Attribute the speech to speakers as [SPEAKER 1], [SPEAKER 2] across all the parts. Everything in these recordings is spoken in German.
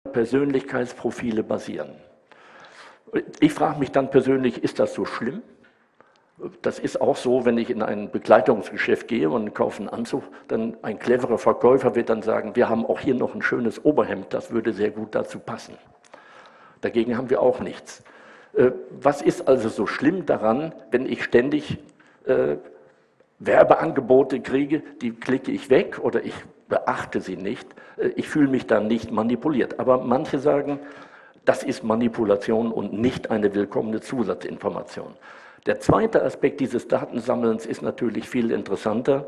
[SPEAKER 1] Persönlichkeitsprofile basieren. Ich frage mich dann persönlich, ist das so schlimm? Das ist auch so, wenn ich in ein Bekleidungsgeschäft gehe und kaufe einen Anzug, dann ein cleverer Verkäufer wird dann sagen, wir haben auch hier noch ein schönes Oberhemd, das würde sehr gut dazu passen. Dagegen haben wir auch nichts. Was ist also so schlimm daran, wenn ich ständig Werbeangebote kriege, die klicke ich weg oder ich beachte sie nicht. Ich fühle mich dann nicht manipuliert. Aber manche sagen, das ist Manipulation und nicht eine willkommene Zusatzinformation. Der zweite Aspekt dieses Datensammelns ist natürlich viel interessanter,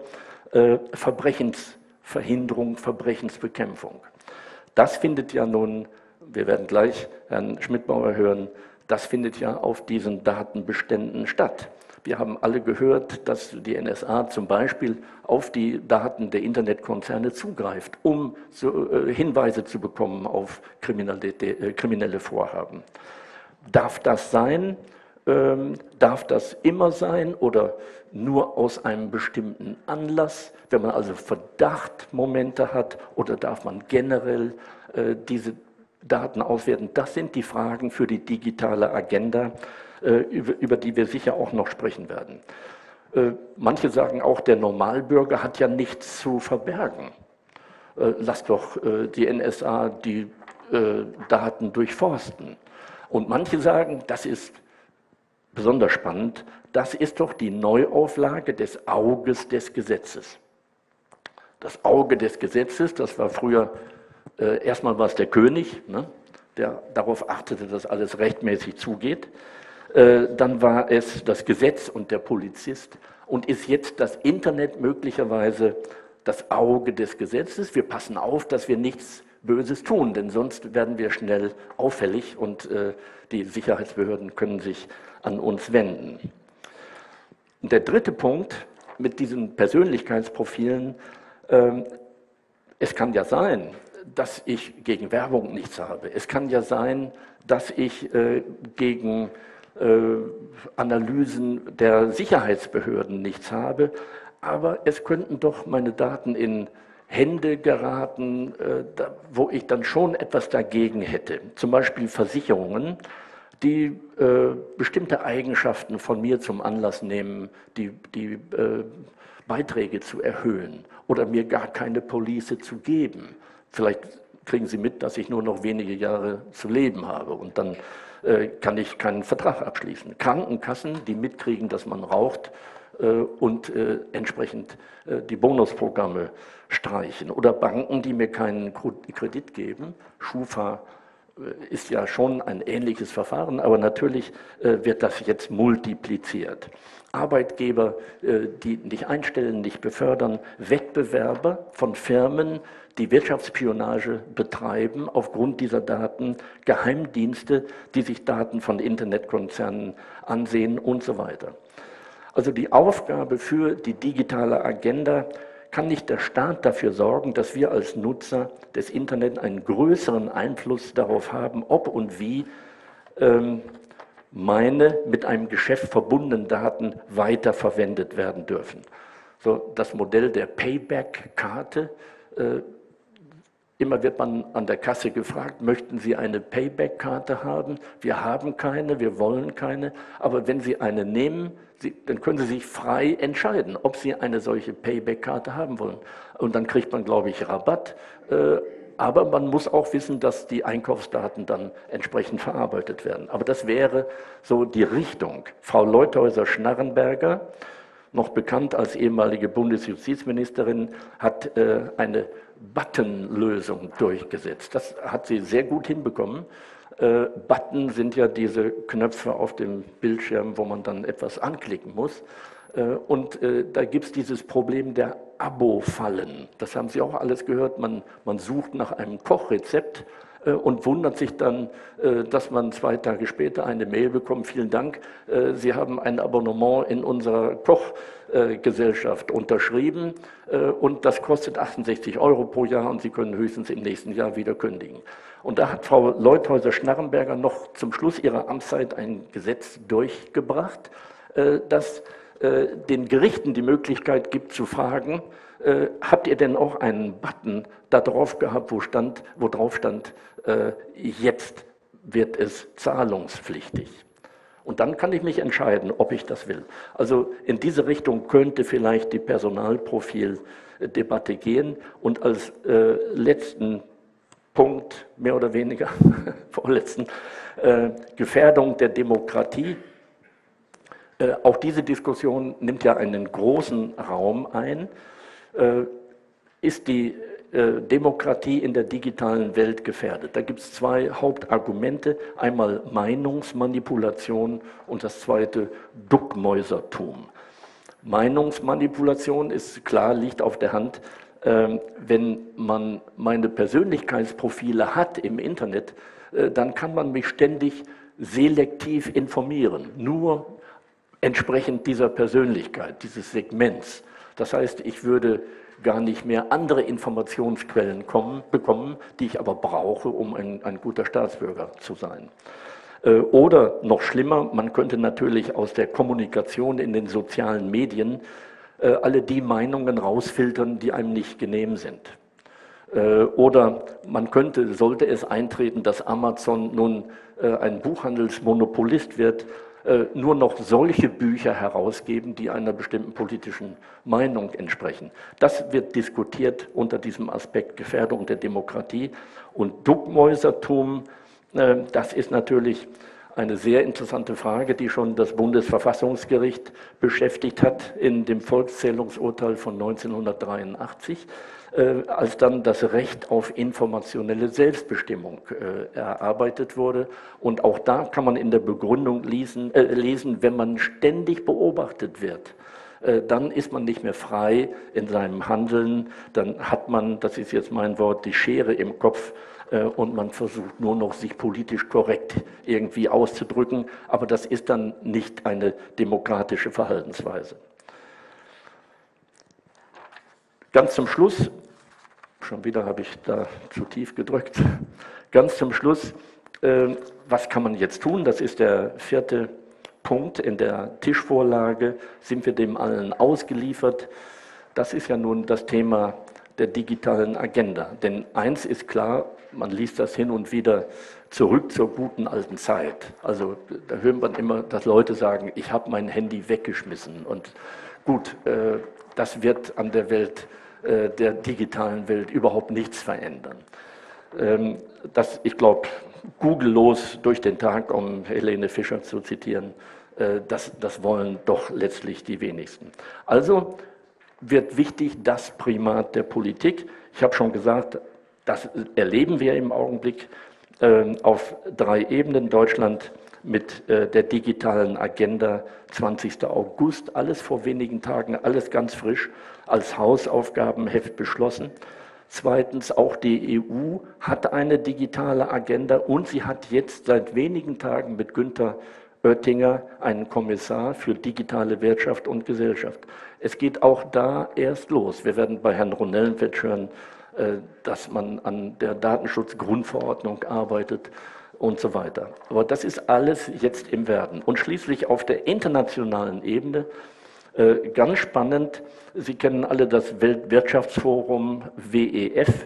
[SPEAKER 1] Verbrechensverhinderung, Verbrechensbekämpfung. Das findet ja nun, wir werden gleich Herrn Schmidbauer hören, das findet ja auf diesen Datenbeständen statt. Wir haben alle gehört, dass die NSA zum Beispiel auf die Daten der Internetkonzerne zugreift, um Hinweise zu bekommen auf kriminelle Vorhaben. Darf das sein? Darf das immer sein oder nur aus einem bestimmten Anlass, wenn man also Verdachtmomente hat, oder darf man generell diese Daten auswerten? Das sind die Fragen für die digitale Agenda, über die wir sicher auch noch sprechen werden. Manche sagen auch, der Normalbürger hat ja nichts zu verbergen. Lass doch die NSA die Daten durchforsten. Und manche sagen, das ist besonders spannend, das ist doch die Neuauflage des Auges des Gesetzes. Das Auge des Gesetzes, das war früher, erstmal war es der König, ne, der darauf achtete, dass alles rechtmäßig zugeht. Dann war es das Gesetz und der Polizist und ist jetzt das Internet möglicherweise das Auge des Gesetzes. Wir passen auf, dass wir nichts Böses tun, denn sonst werden wir schnell auffällig und die Sicherheitsbehörden können sich an uns wenden. Und der dritte Punkt mit diesen Persönlichkeitsprofilen, es kann ja sein, dass ich gegen Werbung nichts habe. Es kann ja sein, dass ich gegen Analysen der Sicherheitsbehörden nichts habe, aber es könnten doch meine Daten in Hände geraten, wo ich dann schon etwas dagegen hätte. Zum Beispiel Versicherungen, die bestimmte Eigenschaften von mir zum Anlass nehmen, die Beiträge zu erhöhen oder mir gar keine Police zu geben. Vielleicht kriegen Sie mit, dass ich nur noch wenige Jahre zu leben habe und dann kann ich keinen Vertrag abschließen. Krankenkassen, die mitkriegen, dass man raucht und entsprechend die Bonusprogramme streichen. Oder Banken, die mir keinen Kredit geben. Schufa ist ja schon ein ähnliches Verfahren, aber natürlich wird das jetzt multipliziert. Arbeitgeber, die nicht einstellen, nicht befördern, Wettbewerber von Firmen, die Wirtschaftsspionage betreiben aufgrund dieser Daten, Geheimdienste, die sich Daten von Internetkonzernen ansehen und so weiter. Also die Aufgabe für die digitale Agenda: kann nicht der Staat dafür sorgen, dass wir als Nutzer des Internet einen größeren Einfluss darauf haben, ob und wie meine mit einem Geschäft verbundenen Daten weiterverwendet werden dürfen. So, das Modell der Payback-Karte. Immer wird man an der Kasse gefragt, möchten Sie eine Payback-Karte haben? Wir haben keine, wir wollen keine. Aber wenn Sie eine nehmen, dann können Sie sich frei entscheiden, ob Sie eine solche Payback-Karte haben wollen. Und dann kriegt man, glaube ich, Rabatt. Aber man muss auch wissen, dass die Einkaufsdaten dann entsprechend verarbeitet werden. Aber das wäre so die Richtung. Frau Leuthäuser-Schnarrenberger, noch bekannt als ehemalige Bundesjustizministerin, hat eine Button-Lösung durchgesetzt. Das hat sie sehr gut hinbekommen. Button sind ja diese Knöpfe auf dem Bildschirm, wo man dann etwas anklicken muss. Und da gibt es dieses Problem der Abo-Fallen. Das haben Sie auch alles gehört. Man sucht nach einem Kochrezept und wundert sich dann, dass man 2 Tage später eine Mail bekommt: vielen Dank, Sie haben ein Abonnement in unserer Kochgesellschaft unterschrieben und das kostet 68 € pro Jahr und Sie können höchstens im nächsten Jahr wieder kündigen. Und da hat Frau Leuthäuser-Schnarrenberger noch zum Schluss ihrer Amtszeit ein Gesetz durchgebracht, das den Gerichten die Möglichkeit gibt zu fragen, habt ihr denn auch einen Button da drauf gehabt, wo drauf stand, jetzt wird es zahlungspflichtig? Und dann kann ich mich entscheiden, ob ich das will. Also in diese Richtung könnte vielleicht die Personalprofildebatte gehen. Und als letzten Punkt, mehr oder weniger, vorletzten, Gefährdung der Demokratie. Auch diese Diskussion nimmt ja einen großen Raum ein. Ist die Demokratie in der digitalen Welt gefährdet? Da gibt es zwei Hauptargumente. Einmal Meinungsmanipulation und das zweite Duckmäusertum. Meinungsmanipulation ist klar, liegt auf der Hand. Wenn man meine Persönlichkeitsprofile hat im Internet, dann kann man mich ständig selektiv informieren, nur entsprechend dieser Persönlichkeit, dieses Segments. Das heißt, ich würde gar nicht mehr andere Informationsquellen bekommen, die ich aber brauche, um ein guter Staatsbürger zu sein. Oder noch schlimmer, man könnte natürlich aus der Kommunikation in den sozialen Medien alle die Meinungen rausfiltern, die einem nicht genehm sind. Oder man könnte, sollte es eintreten, dass Amazon nun ein Buchhandelsmonopolist wird, nur noch solche Bücher herausgeben, die einer bestimmten politischen Meinung entsprechen. Das wird diskutiert unter diesem Aspekt Gefährdung der Demokratie. Und Duckmäusertum, das ist natürlich eine sehr interessante Frage, die schon das Bundesverfassungsgericht beschäftigt hat in dem Volkszählungsurteil von 1983, als dann das Recht auf informationelle Selbstbestimmung erarbeitet wurde. Und auch da kann man in der Begründung lesen, wenn man ständig beobachtet wird, dann ist man nicht mehr frei in seinem Handeln, dann hat man, das ist jetzt mein Wort, die Schere im Kopf, und man versucht nur noch, sich politisch korrekt irgendwie auszudrücken, aber das ist dann nicht eine demokratische Verhaltensweise. Ganz zum Schluss, schon wieder habe ich da zu tief gedrückt, ganz zum Schluss, was kann man jetzt tun? Das ist der vierte Punkt in der Tischvorlage. Sind wir dem allen ausgeliefert? Das ist ja nun das Thema der digitalen Agenda. Denn eins ist klar, man liest das hin und wieder, zurück zur guten alten Zeit. Also da hört man immer, dass Leute sagen, ich habe mein Handy weggeschmissen. Und gut, das wird an der Welt, der digitalen Welt überhaupt nichts verändern. Ich glaube, Google-los durch den Tag, um Helene Fischer zu zitieren, das wollen doch letztlich die wenigsten. Also wird wichtig das Primat der Politik. Ich habe schon gesagt, das erleben wir im Augenblick auf 3 Ebenen. Deutschland mit der digitalen Agenda, 20. August, alles vor wenigen Tagen, alles ganz frisch, als Hausaufgabenheft beschlossen. Zweitens, auch die EU hat eine digitale Agenda und sie hat jetzt seit wenigen Tagen mit Günther Oettinger einen Kommissar für digitale Wirtschaft und Gesellschaft. Es geht auch da erst los. Wir werden bei Herrn Ronellenfeld hören, dass man an der Datenschutzgrundverordnung arbeitet und so weiter. Aber das ist alles jetzt im Werden. Und schließlich auf der internationalen Ebene, ganz spannend, Sie kennen alle das Weltwirtschaftsforum WEF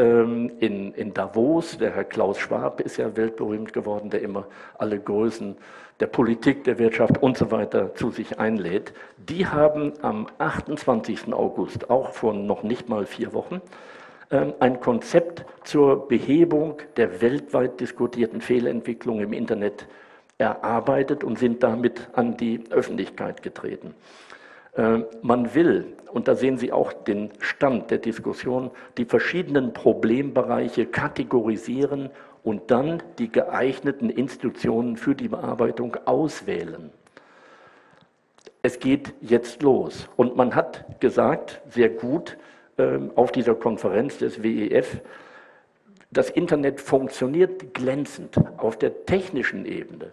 [SPEAKER 1] in Davos. Der Herr Klaus Schwab ist ja weltberühmt geworden, der immer alle Größen der Politik, der Wirtschaft und so weiter zu sich einlädt. Die haben am 28. August, auch vor noch nicht mal 4 Wochen, ein Konzept zur Behebung der weltweit diskutierten Fehlentwicklung im Internet erarbeitet und sind damit an die Öffentlichkeit getreten. Man will, und da sehen Sie auch den Stand der Diskussion, die verschiedenen Problembereiche kategorisieren und dann die geeigneten Institutionen für die Bearbeitung auswählen. Es geht jetzt los. Und man hat gesagt, sehr gut, auf dieser Konferenz des WEF, das Internet funktioniert glänzend auf der technischen Ebene.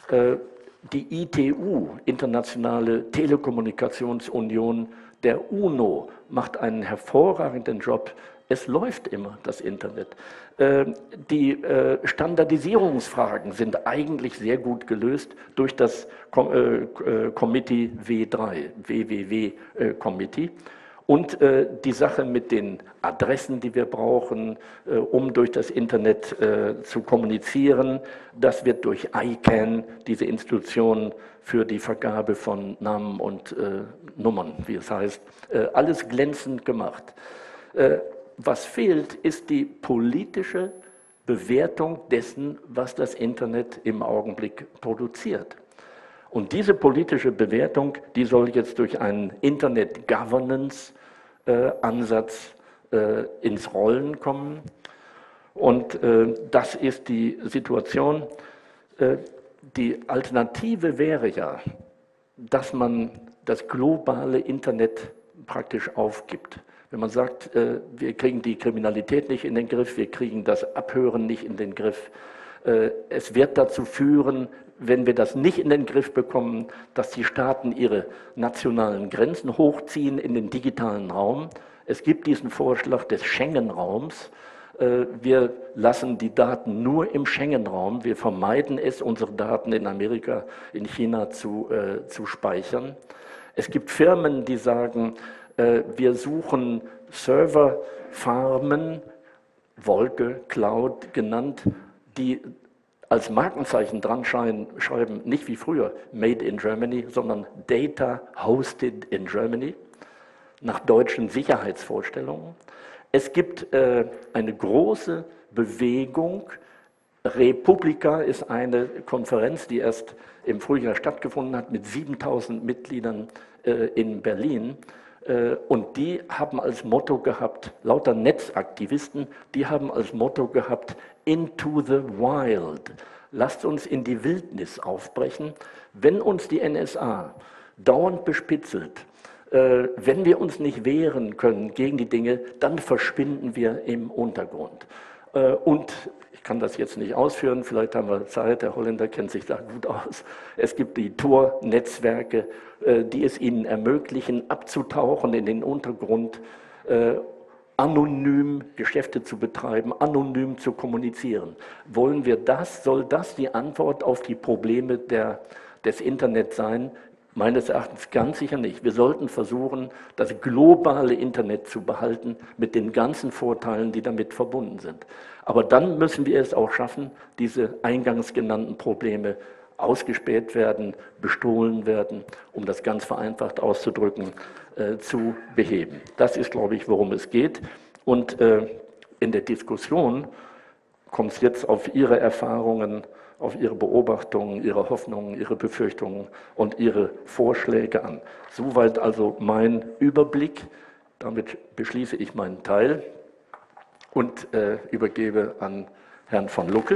[SPEAKER 1] Die ITU, Internationale Telekommunikationsunion der UNO, macht einen hervorragenden Job. Es läuft immer, das Internet. Die Standardisierungsfragen sind eigentlich sehr gut gelöst durch das Committee W3, WWW-Committee. Und die Sache mit den Adressen, die wir brauchen, um durch das Internet zu kommunizieren, das wird durch ICANN, diese Institution für die Vergabe von Namen und Nummern, wie es heißt, alles glänzend gemacht. Was fehlt, ist die politische Bewertung dessen, was das Internet im Augenblick produziert. Und diese politische Bewertung, die soll jetzt durch einen Internet-Governance-Ansatz ins Rollen kommen. Und das ist die Situation. Die Alternative wäre ja, dass man das globale Internet praktisch aufgibt. Wenn man sagt, wir kriegen die Kriminalität nicht in den Griff, wir kriegen das Abhören nicht in den Griff, es wird dazu führen, wenn wir das nicht in den Griff bekommen, dass die Staaten ihre nationalen Grenzen hochziehen in den digitalen Raum. Es gibt diesen Vorschlag des Schengen-Raums. Wir lassen die Daten nur im Schengen-Raum. Wir vermeiden es, unsere Daten in Amerika, in China zu speichern. Es gibt Firmen, die sagen, wir suchen Serverfarmen, Wolke, Cloud genannt, die als Markenzeichen dran schreiben, nicht wie früher Made in Germany, sondern Data Hosted in Germany, nach deutschen Sicherheitsvorstellungen. Es gibt eine große Bewegung. Republica ist eine Konferenz, die erst im Frühjahr stattgefunden hat, mit 7000 Mitgliedern in Berlin. Und die haben als Motto gehabt, lauter Netzaktivisten, die haben als Motto gehabt, into the wild. Lasst uns in die Wildnis aufbrechen. Wenn uns die NSA dauernd bespitzelt, wenn wir uns nicht wehren können gegen die Dinge, dann verschwinden wir im Untergrund. Und ich kann das jetzt nicht ausführen, vielleicht haben wir Zeit, der Holländer kennt sich da gut aus. Es gibt die Tor-Netzwerke, die es ihnen ermöglichen, abzutauchen in den Untergrund, anonym Geschäfte zu betreiben, anonym zu kommunizieren. Wollen wir das? Soll das die Antwort auf die Probleme des Internets sein? Meines Erachtens ganz sicher nicht. Wir sollten versuchen, das globale Internet zu behalten mit den ganzen Vorteilen, die damit verbunden sind. Aber dann müssen wir es auch schaffen, diese eingangs genannten Probleme ausgespäht werden, bestohlen werden, um das ganz vereinfacht auszudrücken, zu beheben. Das ist, glaube ich, worum es geht. Und in der Diskussion kommt es jetzt auf Ihre Erfahrungen, auf Ihre Beobachtungen, Ihre Hoffnungen, Ihre Befürchtungen und Ihre Vorschläge an. Soweit also mein Überblick. Damit beschließe ich meinen Teil und übergebe an Herrn von Lucke.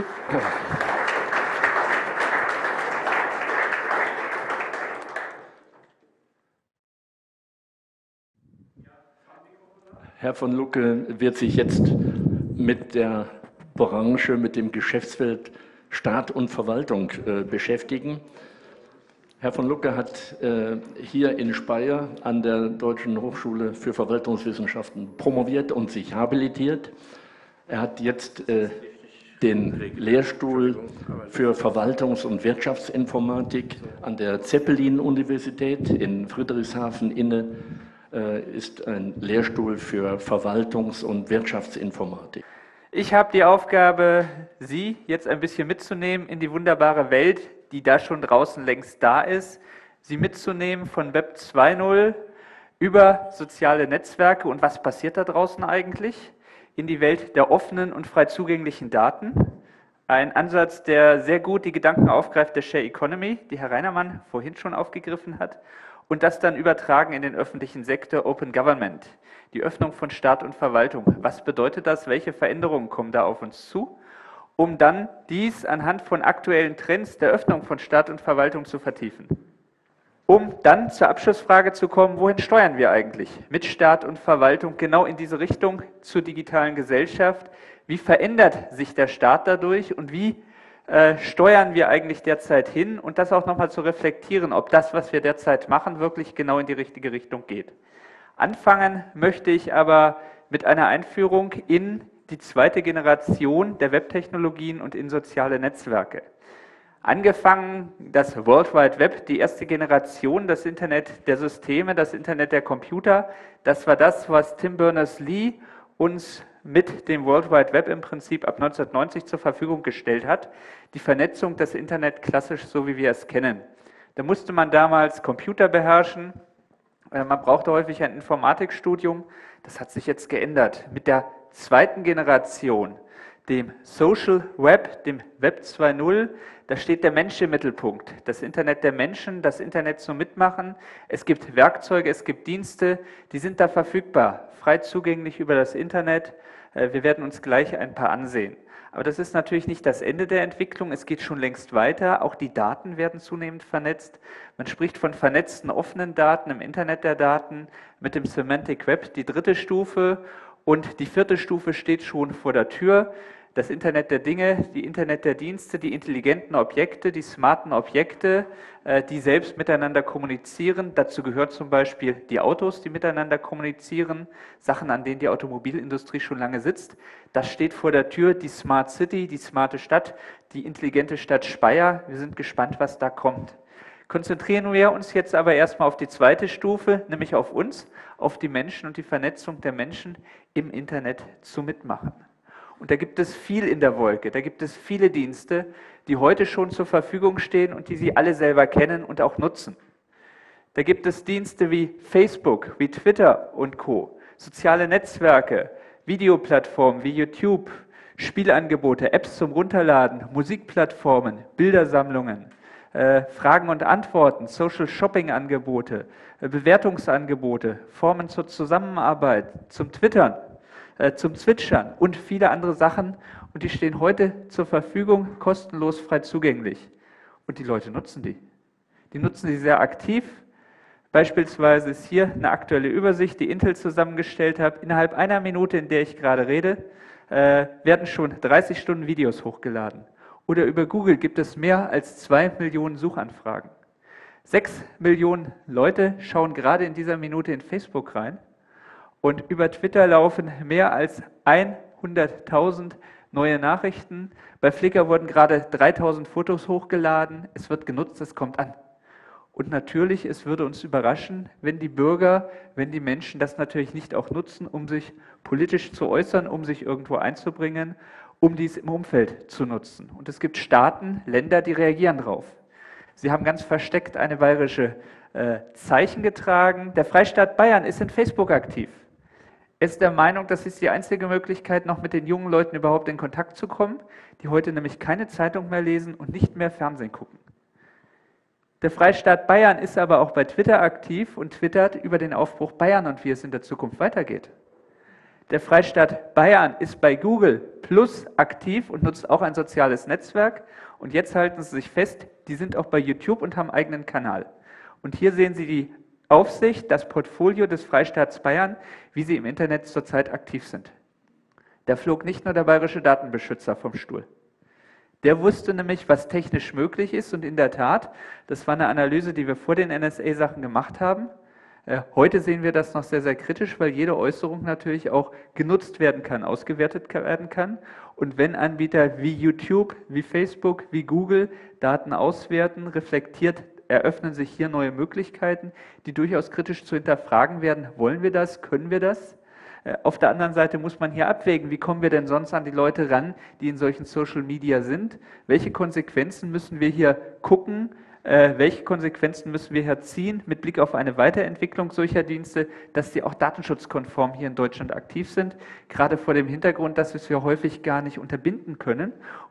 [SPEAKER 1] Herr von Lucke wird sich jetzt mit der Branche, mit dem Geschäftsfeld Staat und Verwaltung beschäftigen. Herr von Lucke hat hier in Speyer an der Deutschen Hochschule für Verwaltungswissenschaften promoviert und sich habilitiert. Er hat jetzt den Lehrstuhl für Verwaltungs- und Wirtschaftsinformatik an der Zeppelin-Universität in Friedrichshafen inne, ist ein Lehrstuhl für Verwaltungs- und Wirtschaftsinformatik.
[SPEAKER 2] Ich habe die Aufgabe, Sie jetzt ein bisschen mitzunehmen in die wunderbare Welt, die da schon draußen längst da ist. Sie mitzunehmen von Web 2.0 über soziale Netzwerke und was passiert da draußen eigentlich, in die Welt der offenen und frei zugänglichen Daten. Ein Ansatz, der sehr gut die Gedanken aufgreift der Share Economy, die Herr Reinermann vorhin schon aufgegriffen hat, und das dann übertragen in den öffentlichen Sektor Open Government. Die Öffnung von Staat und Verwaltung. Was bedeutet das? Welche Veränderungen kommen da auf uns zu? Um dann dies anhand von aktuellen Trends der Öffnung von Staat und Verwaltung zu vertiefen. Um dann zur Abschlussfrage zu kommen, wohin steuern wir eigentlich mit Staat und Verwaltung genau in diese Richtung zur digitalen Gesellschaft? Wie verändert sich der Staat dadurch und wie steuern wir eigentlich derzeit hin? Und das auch nochmal zu reflektieren, ob das, was wir derzeit machen, wirklich genau in die richtige Richtung geht. Anfangen möchte ich aber mit einer Einführung in die zweite Generation der Webtechnologien und in soziale Netzwerke. Angefangen das World Wide Web, die erste Generation, das Internet der Systeme, das Internet der Computer. Das war das, was Tim Berners-Lee uns mit dem World Wide Web im Prinzip ab 1990 zur Verfügung gestellt hat. Die Vernetzung des Internet klassisch, so wie wir es kennen. Da musste man damals Computer beherrschen. Man brauchte häufig ein Informatikstudium. Das hat sich jetzt geändert. Mit der zweiten Generation, dem Social Web, dem Web 2.0, da steht der Mensch im Mittelpunkt. Das Internet der Menschen, das Internet zum Mitmachen. Es gibt Werkzeuge, es gibt Dienste, die sind da verfügbar, frei zugänglich über das Internet. Wir werden uns gleich ein paar ansehen. Aber das ist natürlich nicht das Ende der Entwicklung, es geht schon längst weiter. Auch die Daten werden zunehmend vernetzt. Man spricht von vernetzten offenen Daten im Internet der Daten mit dem Semantic Web, die dritte Stufe. Und die vierte Stufe steht schon vor der Tür. Das Internet der Dinge, die Internet der Dienste, die intelligenten Objekte, die smarten Objekte, die selbst miteinander kommunizieren. Dazu gehören zum Beispiel die Autos, die miteinander kommunizieren, Sachen, an denen die Automobilindustrie schon lange sitzt. Das steht vor der Tür, die Smart City, die smarte Stadt, die intelligente Stadt Speyer. Wir sind gespannt, was da kommt. Konzentrieren wir uns jetzt aber erstmal auf die zweite Stufe, nämlich auf uns, auf die Menschen und die Vernetzung der Menschen im Internet zu mitmachen. Und da gibt es viel in der Wolke, da gibt es viele Dienste, die heute schon zur Verfügung stehen und die Sie alle selber kennen und auch nutzen. Da gibt es Dienste wie Facebook, wie Twitter und Co., soziale Netzwerke, Videoplattformen wie YouTube, Spielangebote, Apps zum Runterladen, Musikplattformen, Bildersammlungen, Fragen und Antworten, Social-Shopping-Angebote, Bewertungsangebote, Formen zur Zusammenarbeit, zum Twittern, zum Zwitschern und viele andere Sachen. Und die stehen heute zur Verfügung, kostenlos, frei zugänglich. Und die Leute nutzen die. Die nutzen sie sehr aktiv. Beispielsweise ist hier eine aktuelle Übersicht, die Intel zusammengestellt hat. Innerhalb einer Minute, in der ich gerade rede, werden schon 30 Stunden Videos hochgeladen. Oder über Google gibt es mehr als 2 Millionen Suchanfragen. 6 Millionen Leute schauen gerade in dieser Minute in Facebook rein. Und über Twitter laufen mehr als 100.000 neue Nachrichten. Bei Flickr wurden gerade 3.000 Fotos hochgeladen. Es wird genutzt, es kommt an. Und natürlich, es würde uns überraschen, wenn die Bürger, wenn die Menschen das natürlich nicht auch nutzen, um sich politisch zu äußern, um sich irgendwo einzubringen, um dies im Umfeld zu nutzen. Und es gibt Staaten, Länder, die reagieren drauf. Sie haben ganz versteckt eine bayerische Zeichen getragen. Der Freistaat Bayern ist in Facebook aktiv. Er ist der Meinung, das ist die einzige Möglichkeit, noch mit den jungen Leuten überhaupt in Kontakt zu kommen, die heute nämlich keine Zeitung mehr lesen und nicht mehr Fernsehen gucken. Der Freistaat Bayern ist aber auch bei Twitter aktiv und twittert über den Aufbruch Bayern und wie es in der Zukunft weitergeht. Der Freistaat Bayern ist bei Google Plus aktiv und nutzt auch ein soziales Netzwerk. Und jetzt halten Sie sich fest, die sind auch bei YouTube und haben einen eigenen Kanal. Und hier sehen Sie die Aufsicht, das Portfolio des Freistaats Bayern, wie sie im Internet zurzeit aktiv sind. Da flog nicht nur der bayerische Datenbeschützer vom Stuhl. Der wusste nämlich, was technisch möglich ist und in der Tat, das war eine Analyse, die wir vor den NSA-Sachen gemacht haben. Heute sehen wir das noch sehr, sehr kritisch, weil jede Äußerung natürlich auch genutzt werden kann, ausgewertet werden kann. Und wenn Anbieter wie YouTube, wie Facebook, wie Google Daten auswerten, reflektiert, eröffnen sich hier neue Möglichkeiten, die durchaus kritisch zu hinterfragen werden. Wollen wir das? Können wir das? Auf der anderen Seite muss man hier abwägen, wie kommen wir denn sonst an die Leute ran, die in solchen Social Media sind? Welche Konsequenzen müssen wir hier gucken? Welche Konsequenzen müssen wir hier ziehen mit Blick auf eine Weiterentwicklung solcher Dienste, dass sie auch datenschutzkonform hier in Deutschland aktiv sind? Gerade vor dem Hintergrund, dass wir es häufig gar nicht unterbinden können,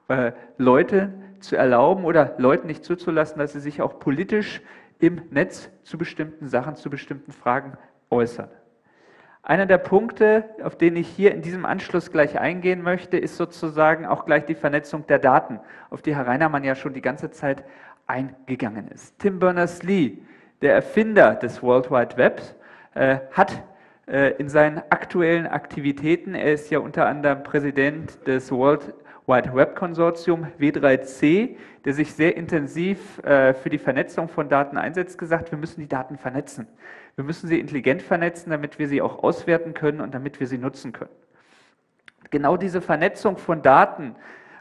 [SPEAKER 2] Leute zu erlauben oder Leuten nicht zuzulassen, dass sie sich auch politisch im Netz zu bestimmten Sachen, zu bestimmten Fragen äußern. Einer der Punkte, auf den ich hier in diesem Anschluss gleich eingehen möchte, ist sozusagen auch gleich die Vernetzung der Daten, auf die Herr Reinermann ja schon die ganze Zeit eingegangen ist. Tim Berners-Lee, der Erfinder des World Wide Webs, hat in seinen aktuellen Aktivitäten, er ist ja unter anderem Präsident des World Wide Web Konsortium W3C, der sich sehr intensiv für die Vernetzung von Daten einsetzt, gesagt, wir müssen die Daten vernetzen. Wir müssen sie intelligent vernetzen, damit wir sie auch auswerten können und damit wir sie nutzen können. Genau diese Vernetzung von Daten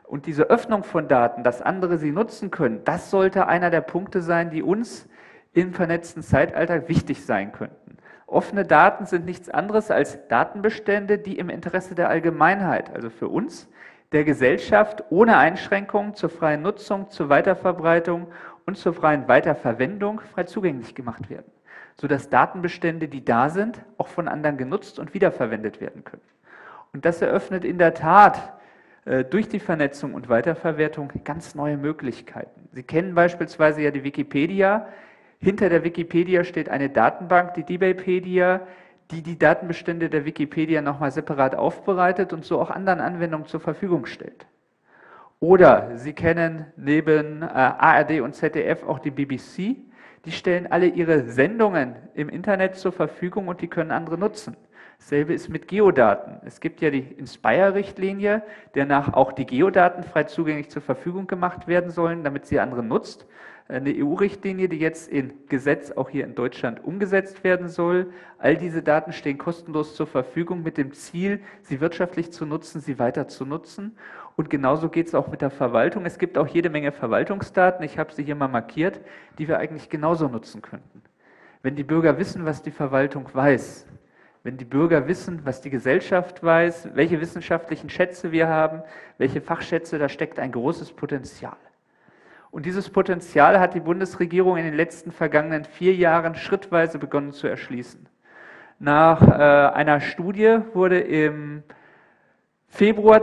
[SPEAKER 2] Und diese Öffnung von Daten, dass andere sie nutzen können, das sollte einer der Punkte sein, die uns im vernetzten Zeitalter wichtig sein könnten. Offene Daten sind nichts anderes als Datenbestände, die im Interesse der Allgemeinheit, also für uns, der Gesellschaft, ohne Einschränkungen zur freien Nutzung, zur Weiterverbreitung und zur freien Weiterverwendung frei zugänglich gemacht werden, sodass Datenbestände, die da sind, auch von anderen genutzt und wiederverwendet werden können. Und das eröffnet in der Tat durch die Vernetzung und Weiterverwertung ganz neue Möglichkeiten. Sie kennen beispielsweise ja die Wikipedia. Hinter der Wikipedia steht eine Datenbank, die Digipedia, die die Datenbestände der Wikipedia nochmal separat aufbereitet und so auch anderen Anwendungen zur Verfügung stellt. Oder Sie kennen neben ARD und ZDF auch die BBC. Die stellen alle ihre Sendungen im Internet zur Verfügung und die können andere nutzen. Dasselbe ist mit Geodaten. Es gibt ja die Inspire-Richtlinie, der nach auch die Geodaten frei zugänglich zur Verfügung gemacht werden sollen, damit sie andere nutzt. Eine EU-Richtlinie, die jetzt in Gesetz auch hier in Deutschland umgesetzt werden soll. All diese Daten stehen kostenlos zur Verfügung mit dem Ziel, sie wirtschaftlich zu nutzen, sie weiter zu nutzen. Und genauso geht es auch mit der Verwaltung. Es gibt auch jede Menge Verwaltungsdaten, ich habe sie hier mal markiert, die wir eigentlich genauso nutzen könnten. Wenn die Bürger wissen, was die Verwaltung weiß, wenn die Bürger wissen, was die Gesellschaft weiß, welche wissenschaftlichen Schätze wir haben, welche Fachschätze, da steckt ein großes Potenzial. Und dieses Potenzial hat die Bundesregierung in den letzten vergangenen 4 Jahren schrittweise begonnen zu erschließen. Nach einer Studie wurde im Februar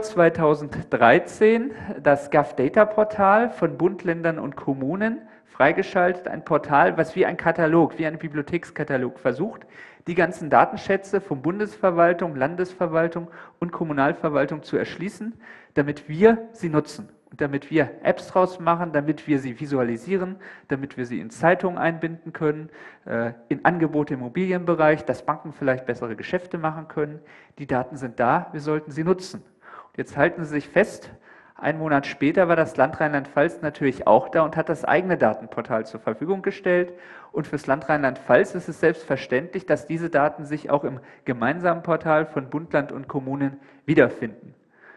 [SPEAKER 2] 2013 das GovData-Portal von Bund, Ländern und Kommunen freigeschaltet, ein Portal, was wie ein Katalog, wie ein Bibliothekskatalog versucht, die ganzen Datenschätze von Bundesverwaltung, Landesverwaltung und Kommunalverwaltung zu erschließen, damit wir sie nutzen und damit wir Apps draus machen, damit wir sie visualisieren, damit wir sie in Zeitungen einbinden können, in Angebote im Immobilienbereich, dass Banken vielleicht bessere Geschäfte machen können. Die Daten sind da, wir sollten sie nutzen. Und jetzt halten Sie sich fest, 1 Monat später war das Land Rheinland-Pfalz natürlich auch da und hat das eigene Datenportal zur Verfügung gestellt. Und fürs Land Rheinland-Pfalz ist es selbstverständlich, dass diese Daten sich auch im gemeinsamen Portal von Bund, Land und Kommunen wiederfinden.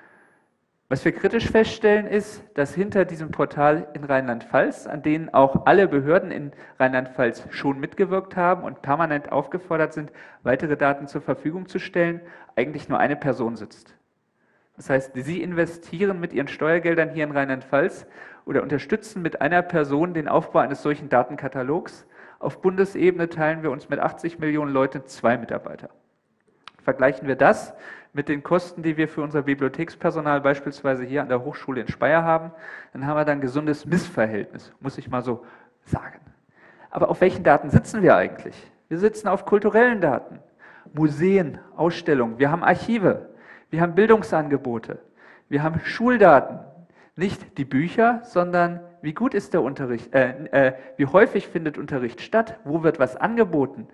[SPEAKER 2] Was wir kritisch feststellen ist, dass hinter diesem Portal in Rheinland-Pfalz, an denen auch alle Behörden in Rheinland-Pfalz schon mitgewirkt haben und permanent aufgefordert sind, weitere Daten zur Verfügung zu stellen, eigentlich nur eine Person sitzt. Das heißt, Sie investieren mit Ihren Steuergeldern hier in Rheinland-Pfalz oder unterstützen mit einer Person den Aufbau eines solchen Datenkatalogs. Auf Bundesebene teilen wir uns mit 80 Millionen Leuten 2 Mitarbeiter. Vergleichen wir das mit den Kosten, die wir für unser Bibliothekspersonal beispielsweise hier an der Hochschule in Speyer haben, dann haben wir da ein gesundes Missverhältnis, muss ich mal so sagen. Aber auf welchen Daten sitzen wir eigentlich? Wir sitzen auf kulturellen Daten, Museen, Ausstellungen, wir haben Archive, wir haben Bildungsangebote, wir haben Schuldaten, nicht die Bücher, sondern wie gut ist der Unterricht, wie häufig findet Unterricht statt, wo wird was angeboten,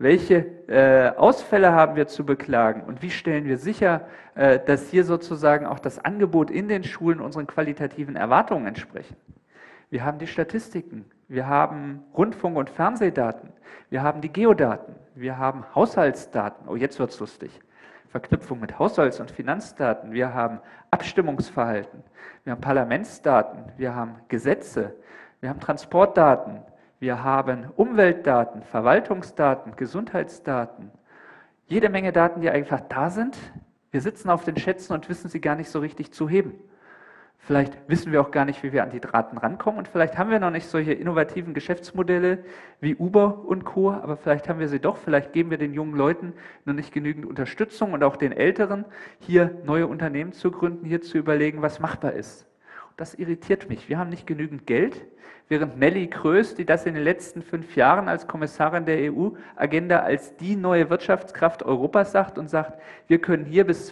[SPEAKER 2] welche Ausfälle haben wir zu beklagen und wie stellen wir sicher, dass hier sozusagen auch das Angebot in den Schulen unseren qualitativen Erwartungen entsprechen. Wir haben die Statistiken, wir haben Rundfunk- und Fernsehdaten, wir haben die Geodaten, wir haben Haushaltsdaten, oh jetzt wird es lustig, Verknüpfung mit Haushalts- und Finanzdaten, wir haben Abstimmungsverhalten, wir haben Parlamentsdaten, wir haben Gesetze, wir haben Transportdaten, wir haben Umweltdaten, Verwaltungsdaten, Gesundheitsdaten, jede Menge Daten, die einfach da sind. Wir sitzen auf den Schätzen und wissen sie gar nicht so richtig zu heben. Vielleicht wissen wir auch gar nicht, wie wir an die Daten rankommen und vielleicht haben wir noch nicht solche innovativen Geschäftsmodelle wie Uber und Co., aber vielleicht haben wir sie doch, vielleicht geben wir den jungen Leuten noch nicht genügend Unterstützung und auch den Älteren, hier neue Unternehmen zu gründen, hier zu überlegen, was machbar ist. Und das irritiert mich. Wir haben nicht genügend Geld, während Nelly Kroes, die das in den letzten 5 Jahren als Kommissarin der EU-Agenda als die neue Wirtschaftskraft Europas sagt und sagt, wir können hier bis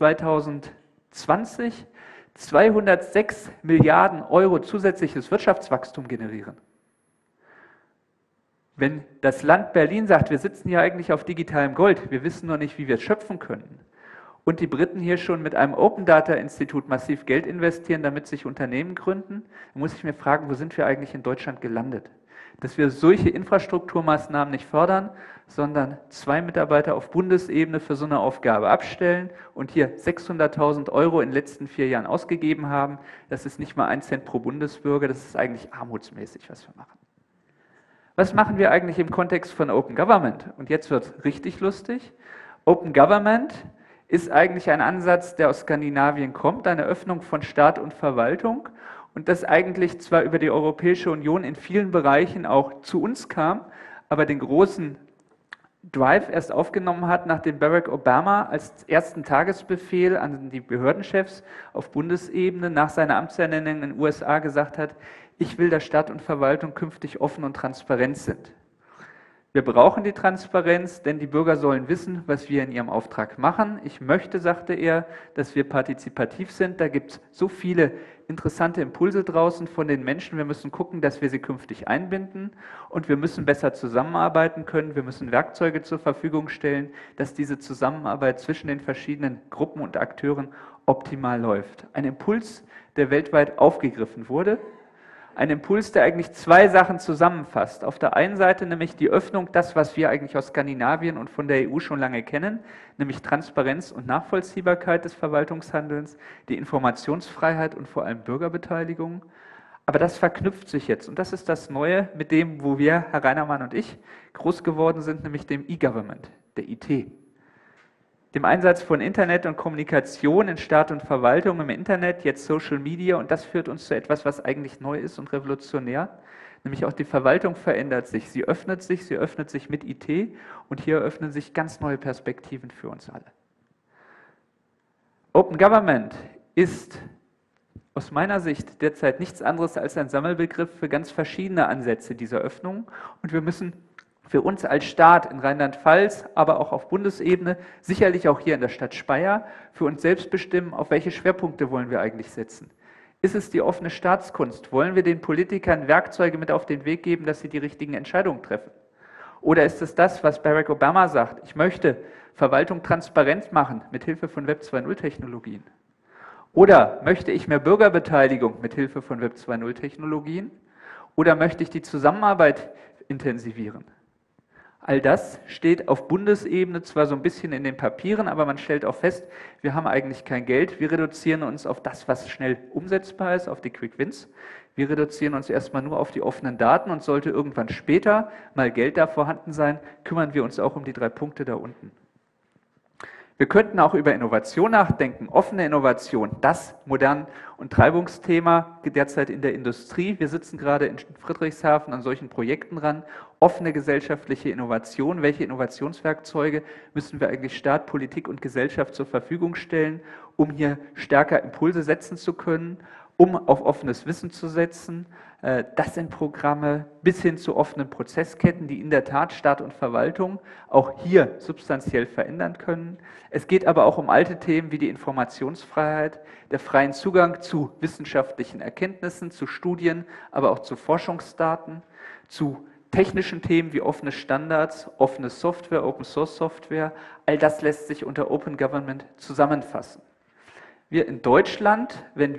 [SPEAKER 2] 2020 206 Milliarden Euro zusätzliches Wirtschaftswachstum generieren. Wenn das Land Berlin sagt, wir sitzen hier eigentlich auf digitalem Gold, wir wissen noch nicht, wie wir es schöpfen können, und die Briten hier schon mit einem Open Data Institut massiv Geld investieren, damit sich Unternehmen gründen, dann muss ich mir fragen, wo sind wir eigentlich in Deutschland gelandet? dass wir solche Infrastrukturmaßnahmen nicht fördern, sondern 2 Mitarbeiter auf Bundesebene für so eine Aufgabe abstellen und hier 600.000 € in den letzten 4 Jahren ausgegeben haben. Das ist nicht mal 1 Cent pro Bundesbürger, das ist eigentlich armutsmäßig, was wir machen. Was machen wir eigentlich im Kontext von Open Government? Und jetzt wird es richtig lustig. Open Government ist eigentlich ein Ansatz, der aus Skandinavien kommt, eine Öffnung von Staat und Verwaltung und das eigentlich zwar über die Europäische Union in vielen Bereichen auch zu uns kam, aber den großen Drive erst aufgenommen hat, nachdem Barack Obama als ersten Tagesbefehl an die Behördenchefs auf Bundesebene nach seiner Amtsernennung in den USA gesagt hat, ich will, dass Staat und Verwaltung künftig offen und transparent sind. Wir brauchen die Transparenz, denn die Bürger sollen wissen, was wir in ihrem Auftrag machen. Ich möchte, sagte er, dass wir partizipativ sind. Da gibt es so viele interessante Impulse draußen von den Menschen. Wir müssen gucken, dass wir sie künftig einbinden und wir müssen besser zusammenarbeiten können. Wir müssen Werkzeuge zur Verfügung stellen, dass diese Zusammenarbeit zwischen den verschiedenen Gruppen und Akteuren optimal läuft. Ein Impuls, der weltweit aufgegriffen wurde. Ein Impuls, der eigentlich 2 Sachen zusammenfasst. Auf der einen Seite nämlich die Öffnung, das, was wir eigentlich aus Skandinavien und von der EU schon lange kennen, nämlich Transparenz und Nachvollziehbarkeit des Verwaltungshandelns, die Informationsfreiheit und vor allem Bürgerbeteiligung. Aber das verknüpft sich jetzt und das ist das Neue mit dem, wo wir, Herr Reinermann und ich, groß geworden sind, nämlich dem E-Government, der IT. Dem Einsatz von Internet und Kommunikation in Staat und Verwaltung im Internet, jetzt Social Media, und das führt uns zu etwas, was eigentlich neu ist und revolutionär, nämlich auch die Verwaltung verändert sich. Sie öffnet sich mit IT und hier eröffnen sich ganz neue Perspektiven für uns alle. Open Government ist aus meiner Sicht derzeit nichts anderes als ein Sammelbegriff für ganz verschiedene Ansätze dieser Öffnung und wir müssen für uns als Staat in Rheinland-Pfalz, aber auch auf Bundesebene, sicherlich auch hier in der Stadt Speyer, für uns selbst bestimmen, auf welche Schwerpunkte wollen wir eigentlich setzen. Ist es die offene Staatskunst? Wollen wir den Politikern Werkzeuge mit auf den Weg geben, dass sie die richtigen Entscheidungen treffen? Oder ist es das, was Barack Obama sagt? Ich möchte Verwaltung transparent machen mit Hilfe von Web 2.0 Technologien. Oder möchte ich mehr Bürgerbeteiligung mit Hilfe von Web 2.0 Technologien? Oder möchte ich die Zusammenarbeit intensivieren? All das steht auf Bundesebene zwar so ein bisschen in den Papieren, aber man stellt auch fest, wir haben eigentlich kein Geld. Wir reduzieren uns auf das, was schnell umsetzbar ist, auf die Quick Wins. Wir reduzieren uns erstmal nur auf die offenen Daten und sollte irgendwann später mal Geld da vorhanden sein, kümmern wir uns auch um die 3 Punkte da unten. Wir könnten auch über Innovation nachdenken, offene Innovation, das Modern- und Treibungsthema derzeit in der Industrie. Wir sitzen gerade in Friedrichshafen an solchen Projekten ran. Offene gesellschaftliche Innovation. Welche Innovationswerkzeuge müssen wir eigentlich Staat, Politik und Gesellschaft zur Verfügung stellen, um hier stärker Impulse setzen zu können, um auf offenes Wissen zu setzen? Das sind Programme bis hin zu offenen Prozessketten, die in der Tat Staat und Verwaltung auch hier substanziell verändern können. Es geht aber auch um alte Themen wie die Informationsfreiheit, der freien Zugang zu wissenschaftlichen Erkenntnissen, zu Studien, aber auch zu Forschungsdaten, zu technischen Themen wie offene Standards, offene Software, Open Source Software. All das lässt sich unter Open Government zusammenfassen. Wir in Deutschland,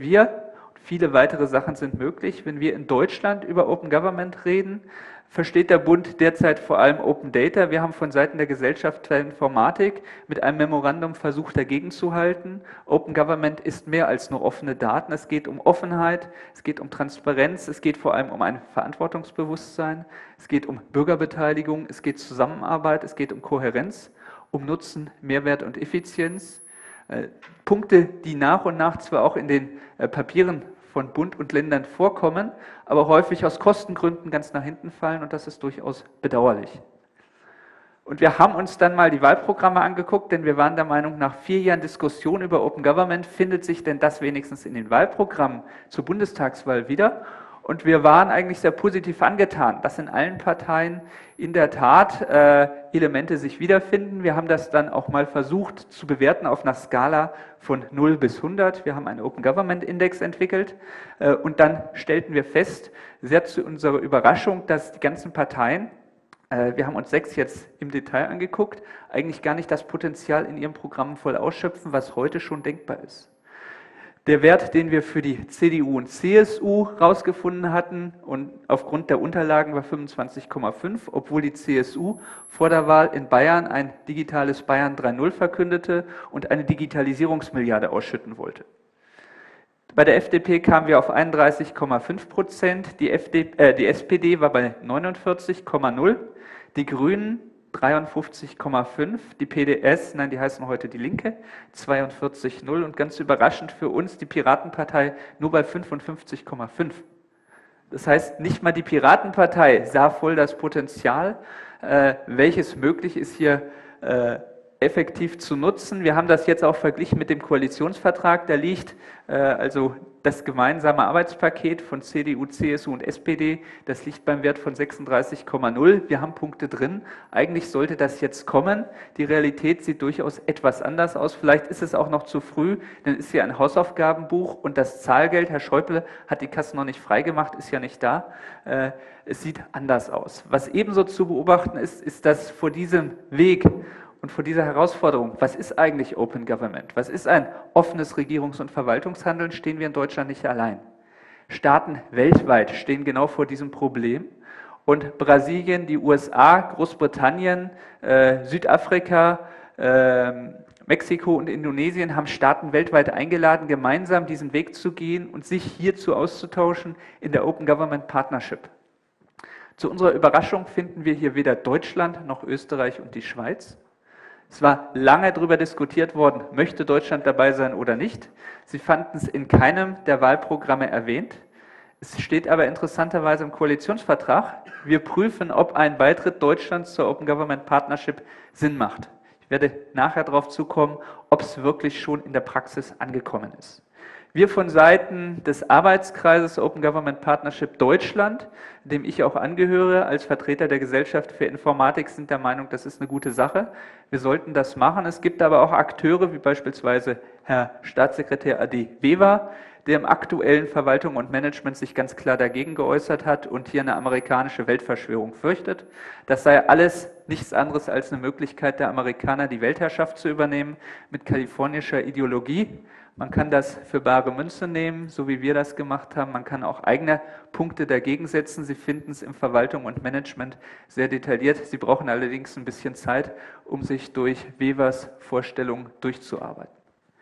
[SPEAKER 2] viele weitere Sachen sind möglich. Wenn wir in Deutschland über Open Government reden, versteht der Bund derzeit vor allem Open Data. Wir haben von Seiten der Gesellschaft der Informatik mit einem Memorandum versucht, dagegen zu halten. Open Government ist mehr als nur offene Daten. Es geht um Offenheit, es geht um Transparenz, es geht vor allem um ein Verantwortungsbewusstsein, es geht um Bürgerbeteiligung, es geht Zusammenarbeit, es geht um Kohärenz, um Nutzen, Mehrwert und Effizienz. Punkte, die nach und nach zwar auch in den Papieren von Bund und Ländern vorkommen, aber häufig aus Kostengründen ganz nach hinten fallen und das ist durchaus bedauerlich. Und wir haben uns dann mal die Wahlprogramme angeguckt, denn wir waren der Meinung, nach 4 Jahren Diskussion über Open Government findet sich denn das wenigstens in den Wahlprogrammen zur Bundestagswahl wieder. Und wir waren eigentlich sehr positiv angetan, dass in allen Parteien in der Tat Elemente sich wiederfinden. Wir haben das dann auch mal versucht zu bewerten auf einer Skala von 0 bis 100. Wir haben einen Open Government Index entwickelt und dann stellten wir fest, sehr zu unserer Überraschung, dass die ganzen Parteien, wir haben uns 6 jetzt im Detail angeguckt, eigentlich gar nicht das Potenzial in ihren Programmen voll ausschöpfen, was heute schon denkbar ist. Der Wert, den wir für die CDU und CSU rausgefunden hatten und aufgrund der Unterlagen war 25,5, obwohl die CSU vor der Wahl in Bayern ein digitales Bayern 3.0 verkündete und eine Digitalisierungsmilliarde ausschütten wollte. Bei der FDP kamen wir auf 31,5%, die SPD war bei 49,0%, die Grünen 53,5, die PDS, nein, die heißen heute die Linke, 42,0 und ganz überraschend für uns die Piratenpartei nur bei 55,5. Das heißt, nicht mal die Piratenpartei sah voll das Potenzial, welches möglich ist hier effektiv zu nutzen. Wir haben das jetzt auch verglichen mit dem Koalitionsvertrag. Da liegt also das gemeinsame Arbeitspaket von CDU, CSU und SPD, das liegt beim Wert von 36,0. Wir haben Punkte drin. Eigentlich sollte das jetzt kommen. Die Realität sieht durchaus etwas anders aus. Vielleicht ist es auch noch zu früh, denn es ist ja ein Hausaufgabenbuch und das Zahlgeld, Herr Schäuble hat die Kassen noch nicht freigemacht, ist ja nicht da. Es sieht anders aus. Was ebenso zu beobachten ist, ist, dass vor diesem Weg und vor dieser Herausforderung, was ist eigentlich Open Government? Was ist ein offenes Regierungs- und Verwaltungshandeln? Stehen wir in Deutschland nicht allein. Staaten weltweit stehen genau vor diesem Problem. Und Brasilien, die USA, Großbritannien, Südafrika, Mexiko und Indonesien haben Staaten weltweit eingeladen, gemeinsam diesen Weg zu gehen und sich hierzu auszutauschen in der Open Government Partnership. Zu unserer Überraschung finden wir hier weder Deutschland noch Österreich und die Schweiz. Es war lange darüber diskutiert worden, möchte Deutschland dabei sein oder nicht. Sie fanden es in keinem der Wahlprogramme erwähnt. Es steht aber interessanterweise im Koalitionsvertrag, wir prüfen, ob ein Beitritt Deutschlands zur Open Government Partnership Sinn macht. Ich werde nachher darauf zukommen, ob es wirklich schon in der Praxis angekommen ist. Wir von Seiten des Arbeitskreises Open Government Partnership Deutschland, dem ich auch angehöre, als Vertreter der Gesellschaft für Informatik, sind der Meinung, das ist eine gute Sache. Wir sollten das machen. Es gibt aber auch Akteure, wie beispielsweise Herr Staatssekretär Adi Weber, der im aktuellen Verwaltung und Management sich ganz klar dagegen geäußert hat und hier eine amerikanische Weltverschwörung fürchtet. Das sei alles nichts anderes als eine Möglichkeit der Amerikaner, die Weltherrschaft zu übernehmen mit kalifornischer Ideologie. Man kann das für bare Münze nehmen, so wie wir das gemacht haben. Man kann auch eigene Punkte dagegen setzen. Sie finden es im Verwaltung und Management sehr detailliert. Sie brauchen allerdings ein bisschen Zeit, um sich durch Webers Vorstellungen durchzuarbeiten.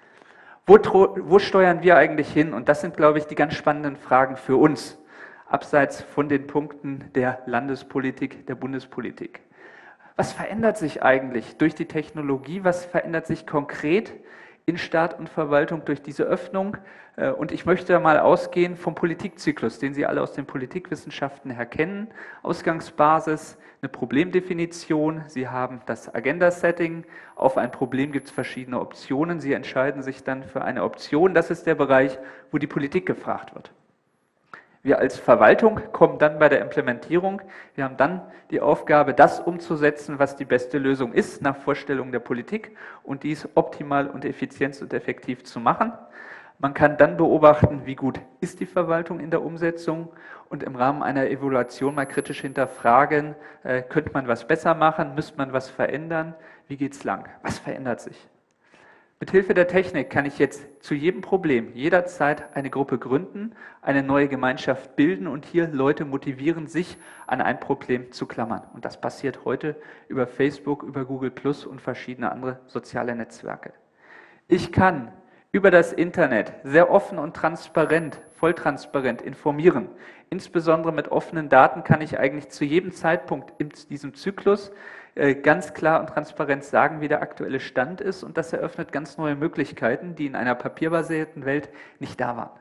[SPEAKER 2] Wo steuern wir eigentlich hin? Und das sind, glaube ich, die ganz spannenden Fragen für uns, abseits von den Punkten der Landespolitik, der Bundespolitik. Was verändert sich eigentlich durch die Technologie? Was verändert sich konkret in Staat und Verwaltung durch diese Öffnung? Und ich möchte mal ausgehen vom Politikzyklus, den Sie alle aus den Politikwissenschaften her kennen. Ausgangsbasis, eine Problemdefinition. Sie haben das Agenda-Setting. Auf ein Problem gibt es verschiedene Optionen. Sie entscheiden sich dann für eine Option. Das ist der Bereich, wo die Politik gefragt wird. Wir als Verwaltung kommen dann bei der Implementierung. Wir haben dann die Aufgabe, das umzusetzen, was die beste Lösung ist, nach Vorstellung der Politik und dies optimal und effizient und effektiv zu machen. Man kann dann beobachten, wie gut ist die Verwaltung in der Umsetzung und im Rahmen einer Evaluation mal kritisch hinterfragen, könnte man was besser machen, müsste man was verändern, wie geht es lang, was verändert sich? Mithilfe der Technik kann ich jetzt zu jedem Problem jederzeit eine Gruppe gründen, eine neue Gemeinschaft bilden und hier Leute motivieren, sich an ein Problem zu klammern. Und das passiert heute über Facebook, über Google Plus und verschiedene andere soziale Netzwerke. Ich kann über das Internet sehr offen und transparent, volltransparent informieren. Insbesondere mit offenen Daten kann ich eigentlich zu jedem Zeitpunkt in diesem Zyklus ganz klar und transparent sagen, wie der aktuelle Stand ist, und das eröffnet ganz neue Möglichkeiten, die in einer papierbasierten Welt nicht da waren.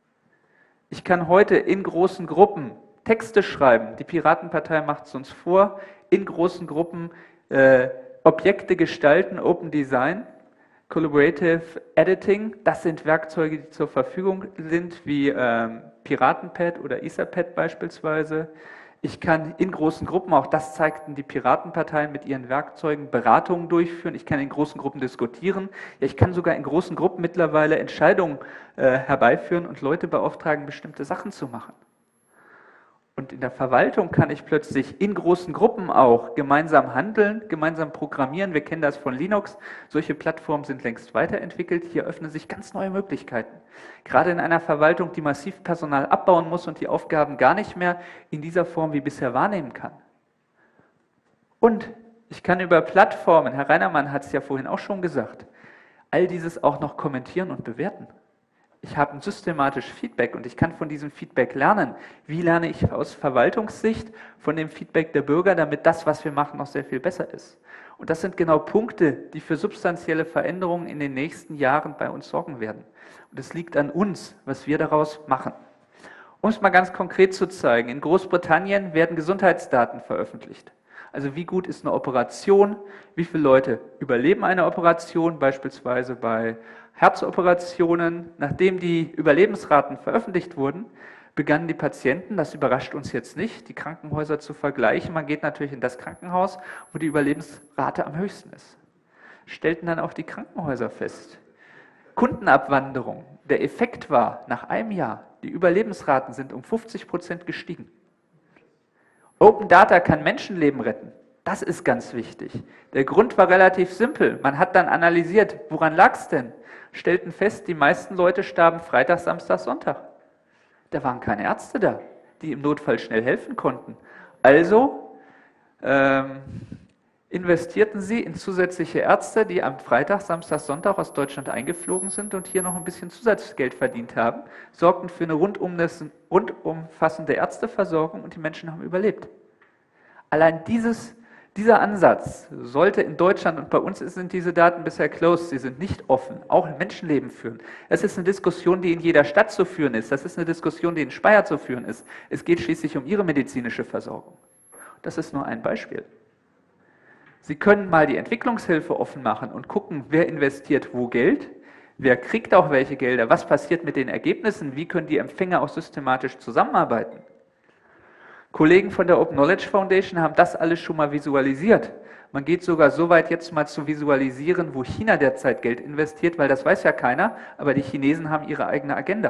[SPEAKER 2] Ich kann heute in großen Gruppen Texte schreiben, die Piratenpartei macht es uns vor, in großen Gruppen Objekte gestalten, Open Design, Collaborative Editing, das sind Werkzeuge, die zur Verfügung sind, wie Piratenpad oder Etherpad beispielsweise. Ich kann in großen Gruppen, auch das zeigten die Piratenparteien mit ihren Werkzeugen, Beratungen durchführen. Ich kann in großen Gruppen diskutieren. Ja, ich kann sogar in großen Gruppen mittlerweile Entscheidungen herbeiführen und Leute beauftragen, bestimmte Sachen zu machen. Und in der Verwaltung kann ich plötzlich in großen Gruppen auch gemeinsam handeln, gemeinsam programmieren. Wir kennen das von Linux. Solche Plattformen sind längst weiterentwickelt. Hier öffnen sich ganz neue Möglichkeiten. Gerade in einer Verwaltung, die massiv Personal abbauen muss und die Aufgaben gar nicht mehr in dieser Form wie bisher wahrnehmen kann. Und ich kann über Plattformen, Herr Reinermann hat es ja vorhin auch schon gesagt, all dieses auch noch kommentieren und bewerten. Ich habe ein systematisches Feedback und ich kann von diesem Feedback lernen. Wie lerne ich aus Verwaltungssicht von dem Feedback der Bürger, damit das, was wir machen, noch sehr viel besser ist? Und das sind genau Punkte, die für substanzielle Veränderungen in den nächsten Jahren bei uns sorgen werden. Und es liegt an uns, was wir daraus machen. Um es mal ganz konkret zu zeigen, in Großbritannien werden Gesundheitsdaten veröffentlicht. Also wie gut ist eine Operation, wie viele Leute überleben eine Operation, beispielsweise bei Herzoperationen. Nachdem die Überlebensraten veröffentlicht wurden, begannen die Patienten, das überrascht uns jetzt nicht, die Krankenhäuser zu vergleichen. Man geht natürlich in das Krankenhaus, wo die Überlebensrate am höchsten ist. Stellten dann auch die Krankenhäuser fest. Kundenabwanderung. Der Effekt war, nach einem Jahr, die Überlebensraten sind um 50% gestiegen. Open Data kann Menschenleben retten. Das ist ganz wichtig. Der Grund war relativ simpel. Man hat dann analysiert, woran lag es denn? Stellten fest, die meisten Leute starben Freitag, Samstag, Sonntag. Da waren keine Ärzte da, die im Notfall schnell helfen konnten. Also investierten sie in zusätzliche Ärzte, die am Freitag, Samstag, Sonntag aus Deutschland eingeflogen sind und hier noch ein bisschen Zusatzgeld verdient haben, sorgten für eine rundumfassende Ärzteversorgung und die Menschen haben überlebt. Allein dieser Ansatz sollte in Deutschland, und bei uns sind diese Daten bisher closed, sie sind nicht offen, auch Menschenleben führen. Das ist eine Diskussion, die in jeder Stadt zu führen ist. Das ist eine Diskussion, die in Speyer zu führen ist. Es geht schließlich um Ihre medizinische Versorgung. Das ist nur ein Beispiel. Sie können mal die Entwicklungshilfe offen machen und gucken, wer investiert wo Geld, wer kriegt auch welche Gelder, was passiert mit den Ergebnissen, wie können die Empfänger auch systematisch zusammenarbeiten. Kollegen von der Open Knowledge Foundation haben das alles schon mal visualisiert. Man geht sogar so weit, jetzt mal zu visualisieren, wo China derzeit Geld investiert, weil das weiß ja keiner, aber die Chinesen haben ihre eigene Agenda.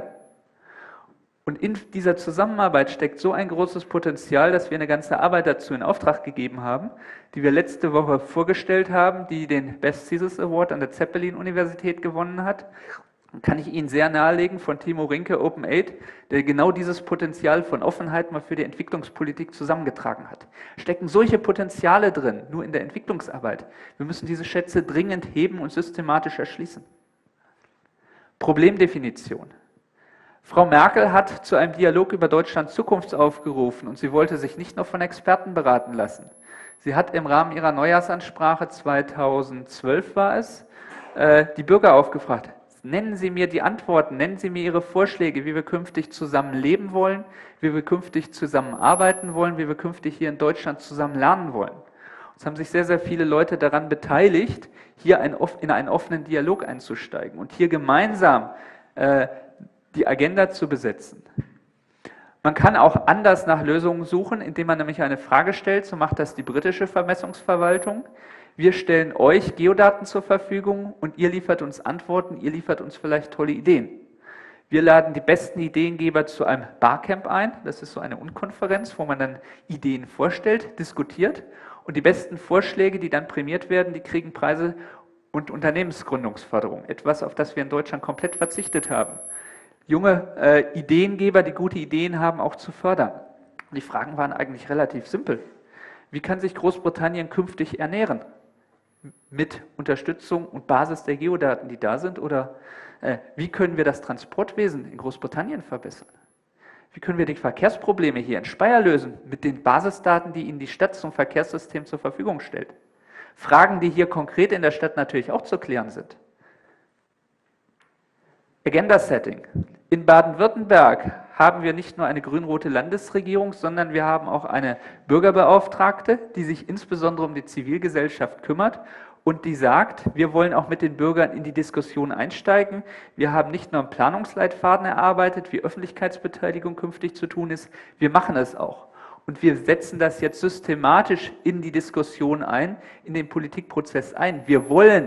[SPEAKER 2] Und in dieser Zusammenarbeit steckt so ein großes Potenzial, dass wir eine ganze Arbeit dazu in Auftrag gegeben haben, die wir letzte Woche vorgestellt haben, die den Best Thesis Award an der Zeppelin-Universität gewonnen hat. Kann ich Ihnen sehr nahelegen, von Timo Rinke, Open8, der genau dieses Potenzial von Offenheit mal für die Entwicklungspolitik zusammengetragen hat. Stecken solche Potenziale drin, nur in der Entwicklungsarbeit. Wir müssen diese Schätze dringend heben und systematisch erschließen. Problemdefinition. Frau Merkel hat zu einem Dialog über Deutschlands Zukunft aufgerufen und sie wollte sich nicht nur von Experten beraten lassen. Sie hat im Rahmen ihrer Neujahrsansprache 2012 war es, die Bürger aufgefragt. Nennen Sie mir die Antworten, nennen Sie mir Ihre Vorschläge, wie wir künftig zusammen leben wollen, wie wir künftig zusammenarbeiten wollen, wie wir künftig hier in Deutschland zusammen lernen wollen. Es haben sich sehr, sehr viele Leute daran beteiligt, hier in einen offenen Dialog einzusteigen und hier gemeinsam die Agenda zu besetzen. Man kann auch anders nach Lösungen suchen, indem man nämlich eine Frage stellt, so macht das die britische Vermessungsverwaltung. Wir stellen euch Geodaten zur Verfügung und ihr liefert uns Antworten, ihr liefert uns vielleicht tolle Ideen. Wir laden die besten Ideengeber zu einem Barcamp ein, das ist so eine Unkonferenz, wo man dann Ideen vorstellt, diskutiert und die besten Vorschläge, die dann prämiert werden, die kriegen Preise und Unternehmensgründungsförderung, etwas, auf das wir in Deutschland komplett verzichtet haben. Junge Ideengeber, die gute Ideen haben, auch zu fördern. Und die Fragen waren eigentlich relativ simpel. Wie kann sich Großbritannien künftig ernähren? Mit Unterstützung und Basis der Geodaten, die da sind? Oder wie können wir das Transportwesen in Großbritannien verbessern? Wie können wir die Verkehrsprobleme hier in Speyer lösen mit den Basisdaten, die Ihnen die Stadt zum Verkehrssystem zur Verfügung stellt? Fragen, die hier konkret in der Stadt natürlich auch zu klären sind. Agenda-Setting. In Baden-Württemberg haben wir nicht nur eine grün-rote Landesregierung, sondern wir haben auch eine Bürgerbeauftragte, die sich insbesondere um die Zivilgesellschaft kümmert und die sagt, wir wollen auch mit den Bürgern in die Diskussion einsteigen. Wir haben nicht nur einen Planungsleitfaden erarbeitet, wie Öffentlichkeitsbeteiligung künftig zu tun ist, wir machen es auch. Und wir setzen das jetzt systematisch in die Diskussion ein, in den Politikprozess ein. Wir wollen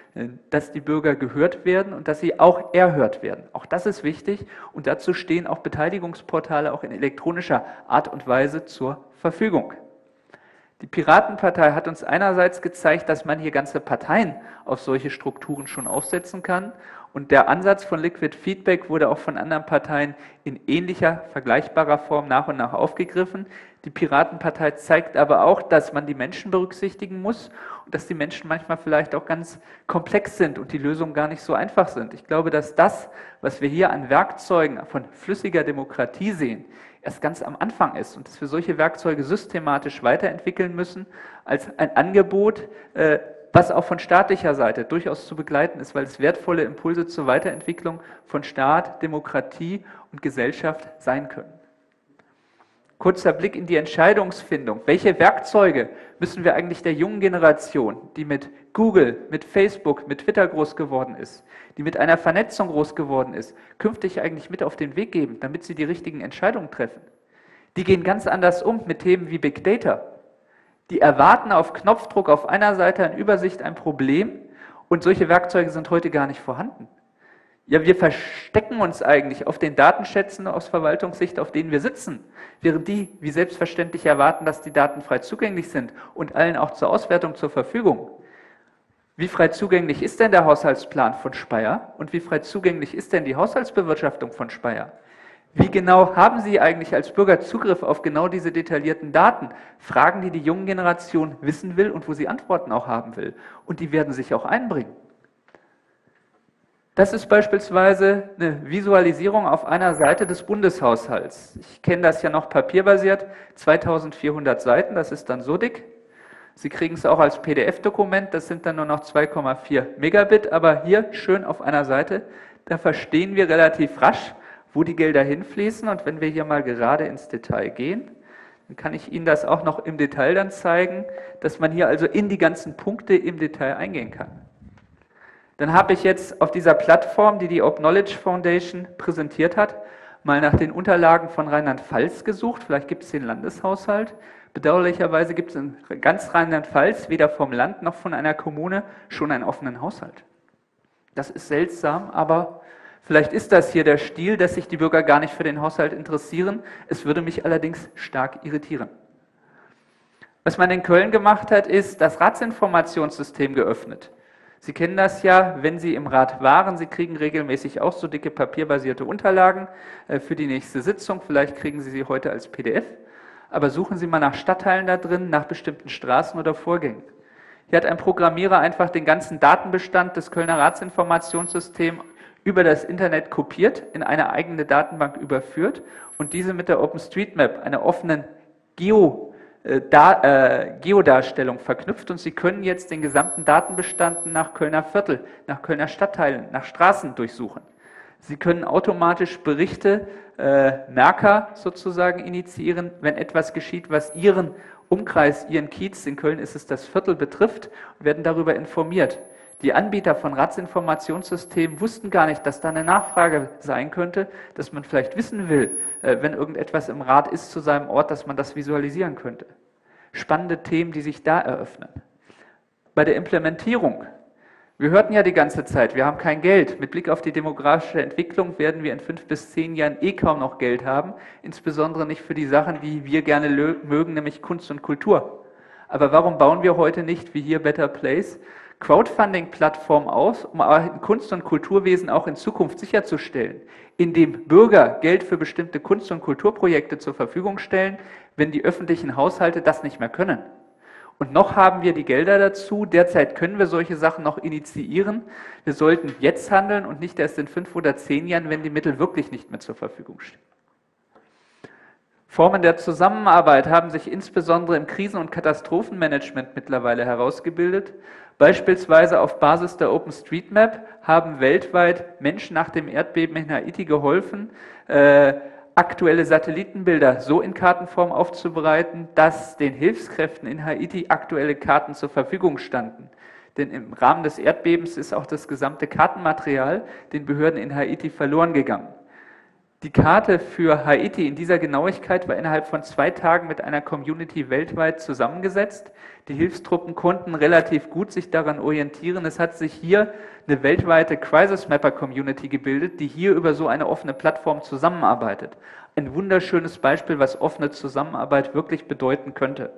[SPEAKER 2] dass die Bürger gehört werden und dass sie auch erhört werden. Auch das ist wichtig und dazu stehen auch Beteiligungsportale auch in elektronischer Art und Weise zur Verfügung. Die Piratenpartei hat uns einerseits gezeigt, dass man hier ganze Parteien auf solche Strukturen schon aufsetzen kann. Und der Ansatz von Liquid Feedback wurde auch von anderen Parteien in ähnlicher, vergleichbarer Form nach und nach aufgegriffen. Die Piratenpartei zeigt aber auch, dass man die Menschen berücksichtigen muss und dass die Menschen manchmal vielleicht auch ganz komplex sind und die Lösungen gar nicht so einfach sind. Ich glaube, dass das, was wir hier an Werkzeugen von flüssiger Demokratie sehen, erst ganz am Anfang ist und dass wir solche Werkzeuge systematisch weiterentwickeln müssen als ein Angebot, was auch von staatlicher Seite durchaus zu begleiten ist, weil es wertvolle Impulse zur Weiterentwicklung von Staat, Demokratie und Gesellschaft sein können. Kurzer Blick in die Entscheidungsfindung. Welche Werkzeuge müssen wir eigentlich der jungen Generation, die mit Google, mit Facebook, mit Twitter groß geworden ist, die mit einer Vernetzung groß geworden ist, künftig eigentlich mit auf den Weg geben, damit sie die richtigen Entscheidungen treffen? Die gehen ganz anders um mit Themen wie Big Data. Die erwarten auf Knopfdruck auf einer Seite eine Übersicht, ein Problem und solche Werkzeuge sind heute gar nicht vorhanden. Ja, wir verstecken uns eigentlich auf den Datenschätzen aus Verwaltungssicht, auf denen wir sitzen, während die wie selbstverständlich erwarten, dass die Daten frei zugänglich sind und allen auch zur Auswertung zur Verfügung. Wie frei zugänglich ist denn der Haushaltsplan von Speyer und wie frei zugänglich ist denn die Haushaltsbewirtschaftung von Speyer? Wie genau haben Sie eigentlich als Bürger Zugriff auf genau diese detaillierten Daten? Fragen, die die junge Generation wissen will und wo sie Antworten auch haben will. Und die werden sich auch einbringen. Das ist beispielsweise eine Visualisierung auf einer Seite des Bundeshaushalts. Ich kenne das ja noch papierbasiert, 2400 Seiten, das ist dann so dick. Sie kriegen es auch als PDF-Dokument, das sind dann nur noch 2,4 Megabit, aber hier schön auf einer Seite, da verstehen wir relativ rasch, wo die Gelder hinfließen. Und wenn wir hier mal gerade ins Detail gehen, dann kann ich Ihnen das auch noch im Detail dann zeigen, dass man hier also in die ganzen Punkte im Detail eingehen kann. Dann habe ich jetzt auf dieser Plattform, die die Open Knowledge Foundation präsentiert hat, mal nach den Unterlagen von Rheinland-Pfalz gesucht. Vielleicht gibt es den Landeshaushalt. Bedauerlicherweise gibt es in ganz Rheinland-Pfalz weder vom Land noch von einer Kommune schon einen offenen Haushalt. Das ist seltsam, aber vielleicht ist das hier der Stil, dass sich die Bürger gar nicht für den Haushalt interessieren. Es würde mich allerdings stark irritieren. Was man in Köln gemacht hat, ist das Ratsinformationssystem geöffnet. Sie kennen das ja, wenn Sie im Rat waren, Sie kriegen regelmäßig auch so dicke papierbasierte Unterlagen für die nächste Sitzung. Vielleicht kriegen Sie sie heute als PDF. Aber suchen Sie mal nach Stadtteilen da drin, nach bestimmten Straßen oder Vorgängen. Hier hat ein Programmierer einfach den ganzen Datenbestand des Kölner Ratsinformationssystems über das Internet kopiert, in eine eigene Datenbank überführt und diese mit der OpenStreetMap, einer offenen Geodarstellung verknüpft und Sie können jetzt den gesamten Datenbestand nach Kölner Viertel, nach Kölner Stadtteilen, nach Straßen durchsuchen. Sie können automatisch Berichte, Merker sozusagen initiieren, wenn etwas geschieht, was Ihren Umkreis, Ihren Kiez, in Köln ist es das Viertel, betrifft, und werden darüber informiert. Die Anbieter von Ratsinformationssystemen wussten gar nicht, dass da eine Nachfrage sein könnte, dass man vielleicht wissen will, wenn irgendetwas im Rat ist zu seinem Ort, dass man das visualisieren könnte. Spannende Themen, die sich da eröffnen. Bei der Implementierung. Wir hörten ja die ganze Zeit, wir haben kein Geld. Mit Blick auf die demografische Entwicklung werden wir in 5 bis 10 Jahren kaum noch Geld haben, insbesondere nicht für die Sachen, die wir gerne mögen, nämlich Kunst und Kultur. Aber warum bauen wir heute nicht, wie hier Better Place, Crowdfunding-Plattform aus, um Kunst- und Kulturwesen auch in Zukunft sicherzustellen, indem Bürger Geld für bestimmte Kunst- und Kulturprojekte zur Verfügung stellen, wenn die öffentlichen Haushalte das nicht mehr können. Und noch haben wir die Gelder dazu. Derzeit können wir solche Sachen noch initiieren. Wir sollten jetzt handeln und nicht erst in 5 oder 10 Jahren, wenn die Mittel wirklich nicht mehr zur Verfügung stehen. Formen der Zusammenarbeit haben sich insbesondere im Krisen- und Katastrophenmanagement mittlerweile herausgebildet. Beispielsweise auf Basis der OpenStreetMap haben weltweit Menschen nach dem Erdbeben in Haiti geholfen, aktuelle Satellitenbilder so in Kartenform aufzubereiten, dass den Hilfskräften in Haiti aktuelle Karten zur Verfügung standen. Denn im Rahmen des Erdbebens ist auch das gesamte Kartenmaterial den Behörden in Haiti verloren gegangen. Die Karte für Haiti in dieser Genauigkeit war innerhalb von 2 Tagen mit einer Community weltweit zusammengesetzt. Die Hilfstruppen konnten relativ gut sich daran orientieren. Es hat sich hier eine weltweite Crisis Mapper Community gebildet, die hier über so eine offene Plattform zusammenarbeitet. Ein wunderschönes Beispiel, was offene Zusammenarbeit wirklich bedeuten könnte.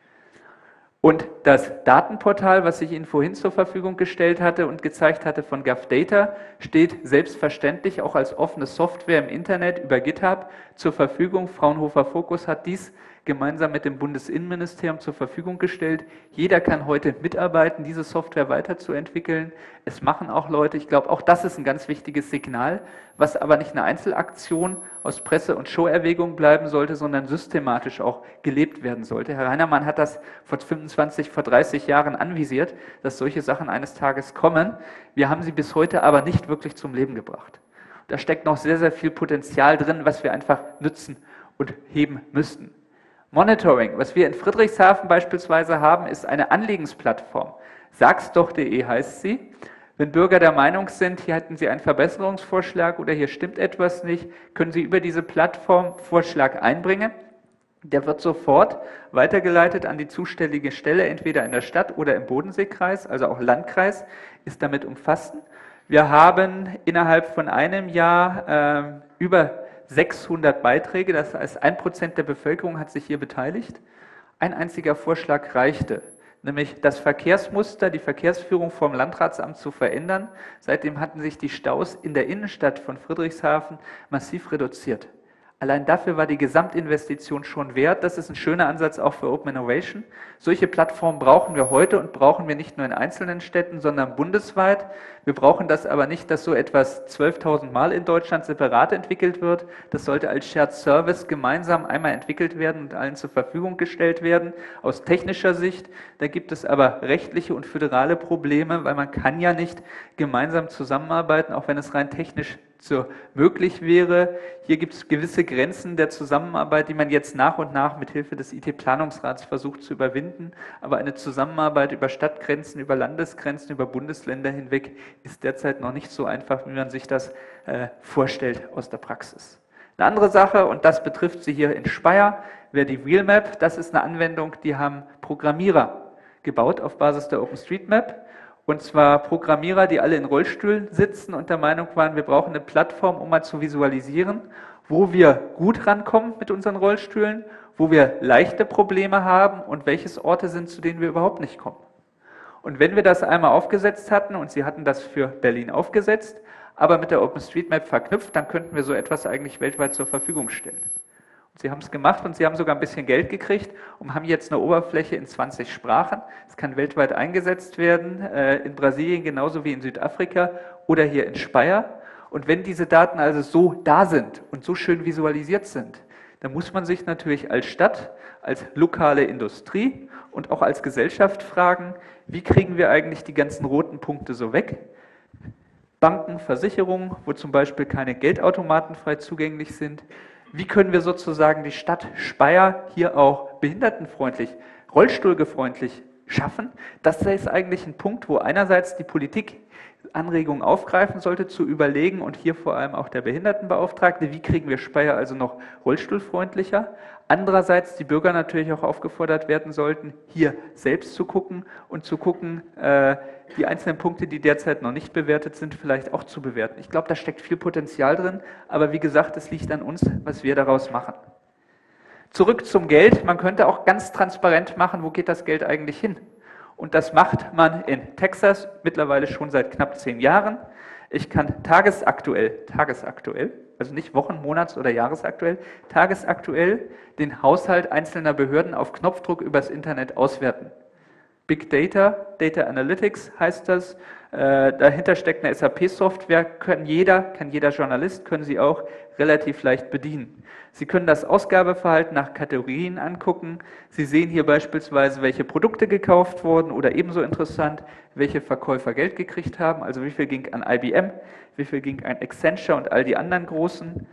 [SPEAKER 2] Und das Datenportal, was ich Ihnen vorhin zur Verfügung gestellt hatte und gezeigt hatte von GovData, steht selbstverständlich auch als offene Software im Internet über GitHub zur Verfügung. Fraunhofer Focus hat dies gemeinsam mit dem Bundesinnenministerium zur Verfügung gestellt. Jeder kann heute mitarbeiten, diese Software weiterzuentwickeln. Es machen auch Leute. Ich glaube, auch das ist ein ganz wichtiges Signal, was aber nicht eine Einzelaktion aus Presse- und Show-Erwägung bleiben sollte, sondern systematisch auch gelebt werden sollte. Herr Reinermann hat das vor 25, vor 30 Jahren anvisiert, dass solche Sachen eines Tages kommen. Wir haben sie bis heute aber nicht wirklich zum Leben gebracht. Da steckt noch sehr, sehr viel Potenzial drin, was wir einfach nützen und heben müssten. Monitoring, was wir in Friedrichshafen beispielsweise haben, ist eine Anliegensplattform. Sagsdoch.de heißt sie. Wenn Bürger der Meinung sind, hier hätten sie einen Verbesserungsvorschlag oder hier stimmt etwas nicht, können sie über diese Plattform Vorschlag einbringen. Der wird sofort weitergeleitet an die zuständige Stelle, entweder in der Stadt oder im Bodenseekreis, also auch Landkreis ist damit umfasst. Wir haben innerhalb von einem Jahr über 600 Beiträge, das heißt 1% der Bevölkerung hat sich hier beteiligt. Ein einziger Vorschlag reichte, nämlich das Verkehrsmuster, die Verkehrsführung vom Landratsamt zu verändern. Seitdem hatten sich die Staus in der Innenstadt von Friedrichshafen massiv reduziert. Allein dafür war die Gesamtinvestition schon wert. Das ist ein schöner Ansatz auch für Open Innovation. Solche Plattformen brauchen wir heute und brauchen wir nicht nur in einzelnen Städten, sondern bundesweit. Wir brauchen das aber nicht, dass so etwas 12.000 Mal in Deutschland separat entwickelt wird. Das sollte als Shared Service gemeinsam einmal entwickelt werden und allen zur Verfügung gestellt werden. Aus technischer Sicht, da gibt es aber rechtliche und föderale Probleme, weil man kann ja nicht gemeinsam zusammenarbeiten, auch wenn es rein technisch so möglich wäre. Hier gibt es gewisse Grenzen der Zusammenarbeit, die man jetzt nach und nach mit Hilfe des IT-Planungsrats versucht zu überwinden. Aber eine Zusammenarbeit über Stadtgrenzen, über Landesgrenzen, über Bundesländer hinweg ist derzeit noch nicht so einfach, wie man sich das vorstellt aus der Praxis. Eine andere Sache, und das betrifft Sie hier in Speyer, wäre die Wheelmap. Das ist eine Anwendung, die haben Programmierer gebaut auf Basis der OpenStreetMap. Und zwar Programmierer, die alle in Rollstühlen sitzen und der Meinung waren, wir brauchen eine Plattform, um mal zu visualisieren, wo wir gut rankommen mit unseren Rollstühlen, wo wir leichte Probleme haben und welches Orte sind, zu denen wir überhaupt nicht kommen. Und wenn wir das einmal aufgesetzt hatten, und Sie hatten das für Berlin aufgesetzt, aber mit der OpenStreetMap verknüpft, dann könnten wir so etwas eigentlich weltweit zur Verfügung stellen. Sie haben es gemacht und Sie haben sogar ein bisschen Geld gekriegt und haben jetzt eine Oberfläche in 20 Sprachen. Es kann weltweit eingesetzt werden, in Brasilien genauso wie in Südafrika oder hier in Speyer. Und wenn diese Daten also so da sind und so schön visualisiert sind, dann muss man sich natürlich als Stadt, als lokale Industrie und auch als Gesellschaft fragen, wie kriegen wir eigentlich die ganzen roten Punkte so weg? Banken, Versicherungen, wo zum Beispiel keine Geldautomaten frei zugänglich sind. Wie können wir sozusagen die Stadt Speyer hier auch behindertenfreundlich, rollstuhlgefreundlich schaffen? Das ist eigentlich ein Punkt, wo einerseits die Politik Anregungen aufgreifen sollte, zu überlegen und hier vor allem auch der Behindertenbeauftragte, wie kriegen wir Speyer also noch rollstuhlfreundlicher? Andererseits die Bürger natürlich auch aufgefordert werden sollten, hier selbst zu gucken und zu gucken, die einzelnen Punkte, die derzeit noch nicht bewertet sind, vielleicht auch zu bewerten. Ich glaube, da steckt viel Potenzial drin, aber wie gesagt, es liegt an uns, was wir daraus machen. Zurück zum Geld. Man könnte auch ganz transparent machen, wo geht das Geld eigentlich hin? Und das macht man in Texas mittlerweile schon seit knapp 10 Jahren. Ich kann tagesaktuell, also nicht Wochen-, Monats- oder Jahresaktuell, tagesaktuell den Haushalt einzelner Behörden auf Knopfdruck übers Internet auswerten. Big Data, Data Analytics heißt das. Dahinter steckt eine SAP-Software, kann jeder Journalist, können Sie auch relativ leicht bedienen. Sie können das Ausgabeverhalten nach Kategorien angucken. Sie sehen hier beispielsweise, welche Produkte gekauft wurden oder ebenso interessant, welche Verkäufer Geld gekriegt haben, also wie viel ging an IBM, wie viel ging an Accenture und all die anderen großen.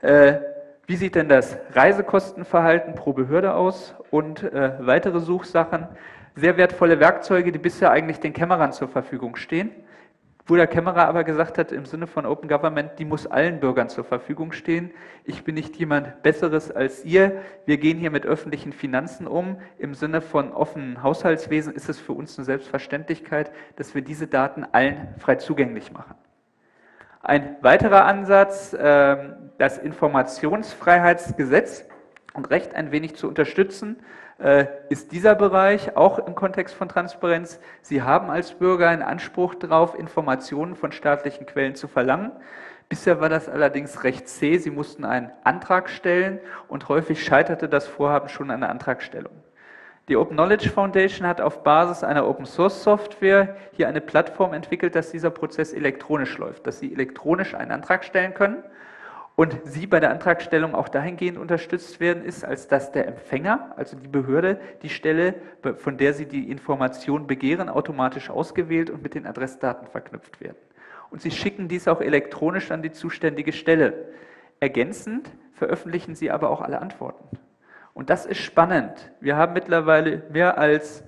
[SPEAKER 2] Wie sieht denn das Reisekostenverhalten pro Behörde aus und weitere Suchsachen. Sehr wertvolle Werkzeuge, die bisher eigentlich den Kämmerern zur Verfügung stehen. Wo der Kämmerer aber gesagt hat, im Sinne von Open Government, die muss allen Bürgern zur Verfügung stehen. Ich bin nicht jemand Besseres als ihr. Wir gehen hier mit öffentlichen Finanzen um. Im Sinne von offenem Haushaltswesen ist es für uns eine Selbstverständlichkeit, dass wir diese Daten allen frei zugänglich machen. Ein weiterer Ansatz, das Informationsfreiheitsgesetz und Recht ein wenig zu unterstützen, ist dieser Bereich auch im Kontext von Transparenz. Sie haben als Bürger einen Anspruch darauf, Informationen von staatlichen Quellen zu verlangen. Bisher war das allerdings recht zäh. Sie mussten einen Antrag stellen und häufig scheiterte das Vorhaben schon an der Antragstellung. Die Open Knowledge Foundation hat auf Basis einer Open Source Software hier eine Plattform entwickelt, dass dieser Prozess elektronisch läuft, dass Sie elektronisch einen Antrag stellen können und Sie bei der Antragstellung auch dahingehend unterstützt werden, ist, als dass der Empfänger, also die Behörde, die Stelle, von der Sie die Information begehren, automatisch ausgewählt und mit den Adressdaten verknüpft werden. Und Sie schicken dies auch elektronisch an die zuständige Stelle. Ergänzend veröffentlichen Sie aber auch alle Antworten. Und das ist spannend. Wir haben mittlerweile mehr als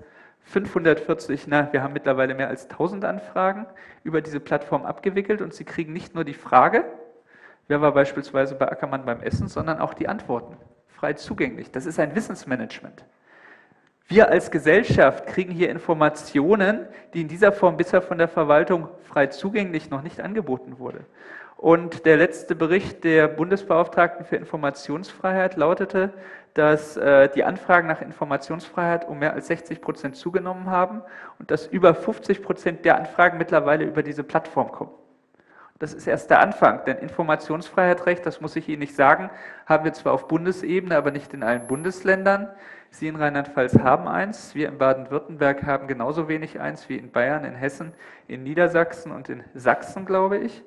[SPEAKER 2] 1000 Anfragen über diese Plattform abgewickelt und Sie kriegen nicht nur die Frage, wer war beispielsweise bei Ackermann beim Essen, sondern auch die Antworten, frei zugänglich. Das ist ein Wissensmanagement. Wir als Gesellschaft kriegen hier Informationen, die in dieser Form bisher von der Verwaltung frei zugänglich noch nicht angeboten wurde. Und der letzte Bericht der Bundesbeauftragten für Informationsfreiheit lautete, dass die Anfragen nach Informationsfreiheit um mehr als 60% zugenommen haben und dass über 50% der Anfragen mittlerweile über diese Plattform kommen. Das ist erst der Anfang, denn Informationsfreiheitsrecht, das muss ich Ihnen nicht sagen, haben wir zwar auf Bundesebene, aber nicht in allen Bundesländern. Sie in Rheinland-Pfalz haben eins, wir in Baden-Württemberg haben genauso wenig eins wie in Bayern, in Hessen, in Niedersachsen und in Sachsen, glaube ich.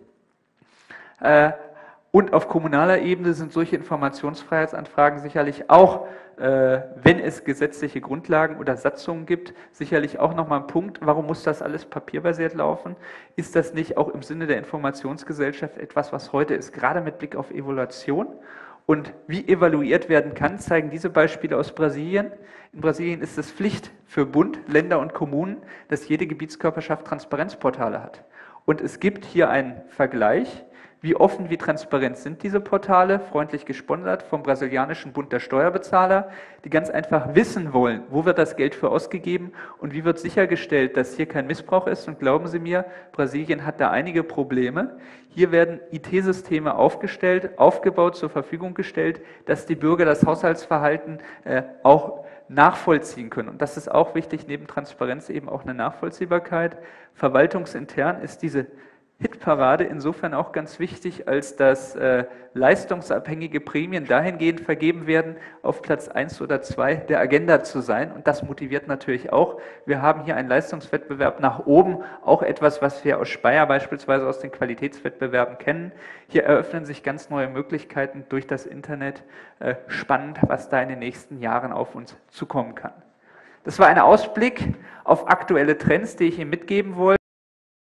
[SPEAKER 2] Und auf kommunaler Ebene sind solche Informationsfreiheitsanfragen sicherlich auch, wenn es gesetzliche Grundlagen oder Satzungen gibt, sicherlich auch nochmal ein Punkt. Warum muss das alles papierbasiert laufen? Ist das nicht auch im Sinne der Informationsgesellschaft etwas, was heute ist, gerade mit Blick auf Evaluation? Und wie evaluiert werden kann, zeigen diese Beispiele aus Brasilien. In Brasilien ist es Pflicht für Bund, Länder und Kommunen, dass jede Gebietskörperschaft Transparenzportale hat. Und es gibt hier einen Vergleich. Wie offen, wie transparent sind diese Portale, freundlich gesponsert vom brasilianischen Bund der Steuerbezahler, die ganz einfach wissen wollen, wo wird das Geld für ausgegeben und wie wird sichergestellt, dass hier kein Missbrauch ist. Und glauben Sie mir, Brasilien hat da einige Probleme. Hier werden IT-Systeme aufgestellt, aufgebaut, zur Verfügung gestellt, dass die Bürger das Haushaltsverhalten auch nachvollziehen können. Und das ist auch wichtig, neben Transparenz eben auch eine Nachvollziehbarkeit. Verwaltungsintern ist diese Hitparade insofern auch ganz wichtig, als dass leistungsabhängige Prämien dahingehend vergeben werden, auf Platz 1 oder 2 der Agenda zu sein. Und das motiviert natürlich auch. Wir haben hier einen Leistungswettbewerb nach oben, auch etwas, was wir aus Speyer beispielsweise aus den Qualitätswettbewerben kennen. Hier eröffnen sich ganz neue Möglichkeiten durch das Internet. Spannend, was da in den nächsten Jahren auf uns zukommen kann. Das war ein Ausblick auf aktuelle Trends, die ich Ihnen mitgeben wollte.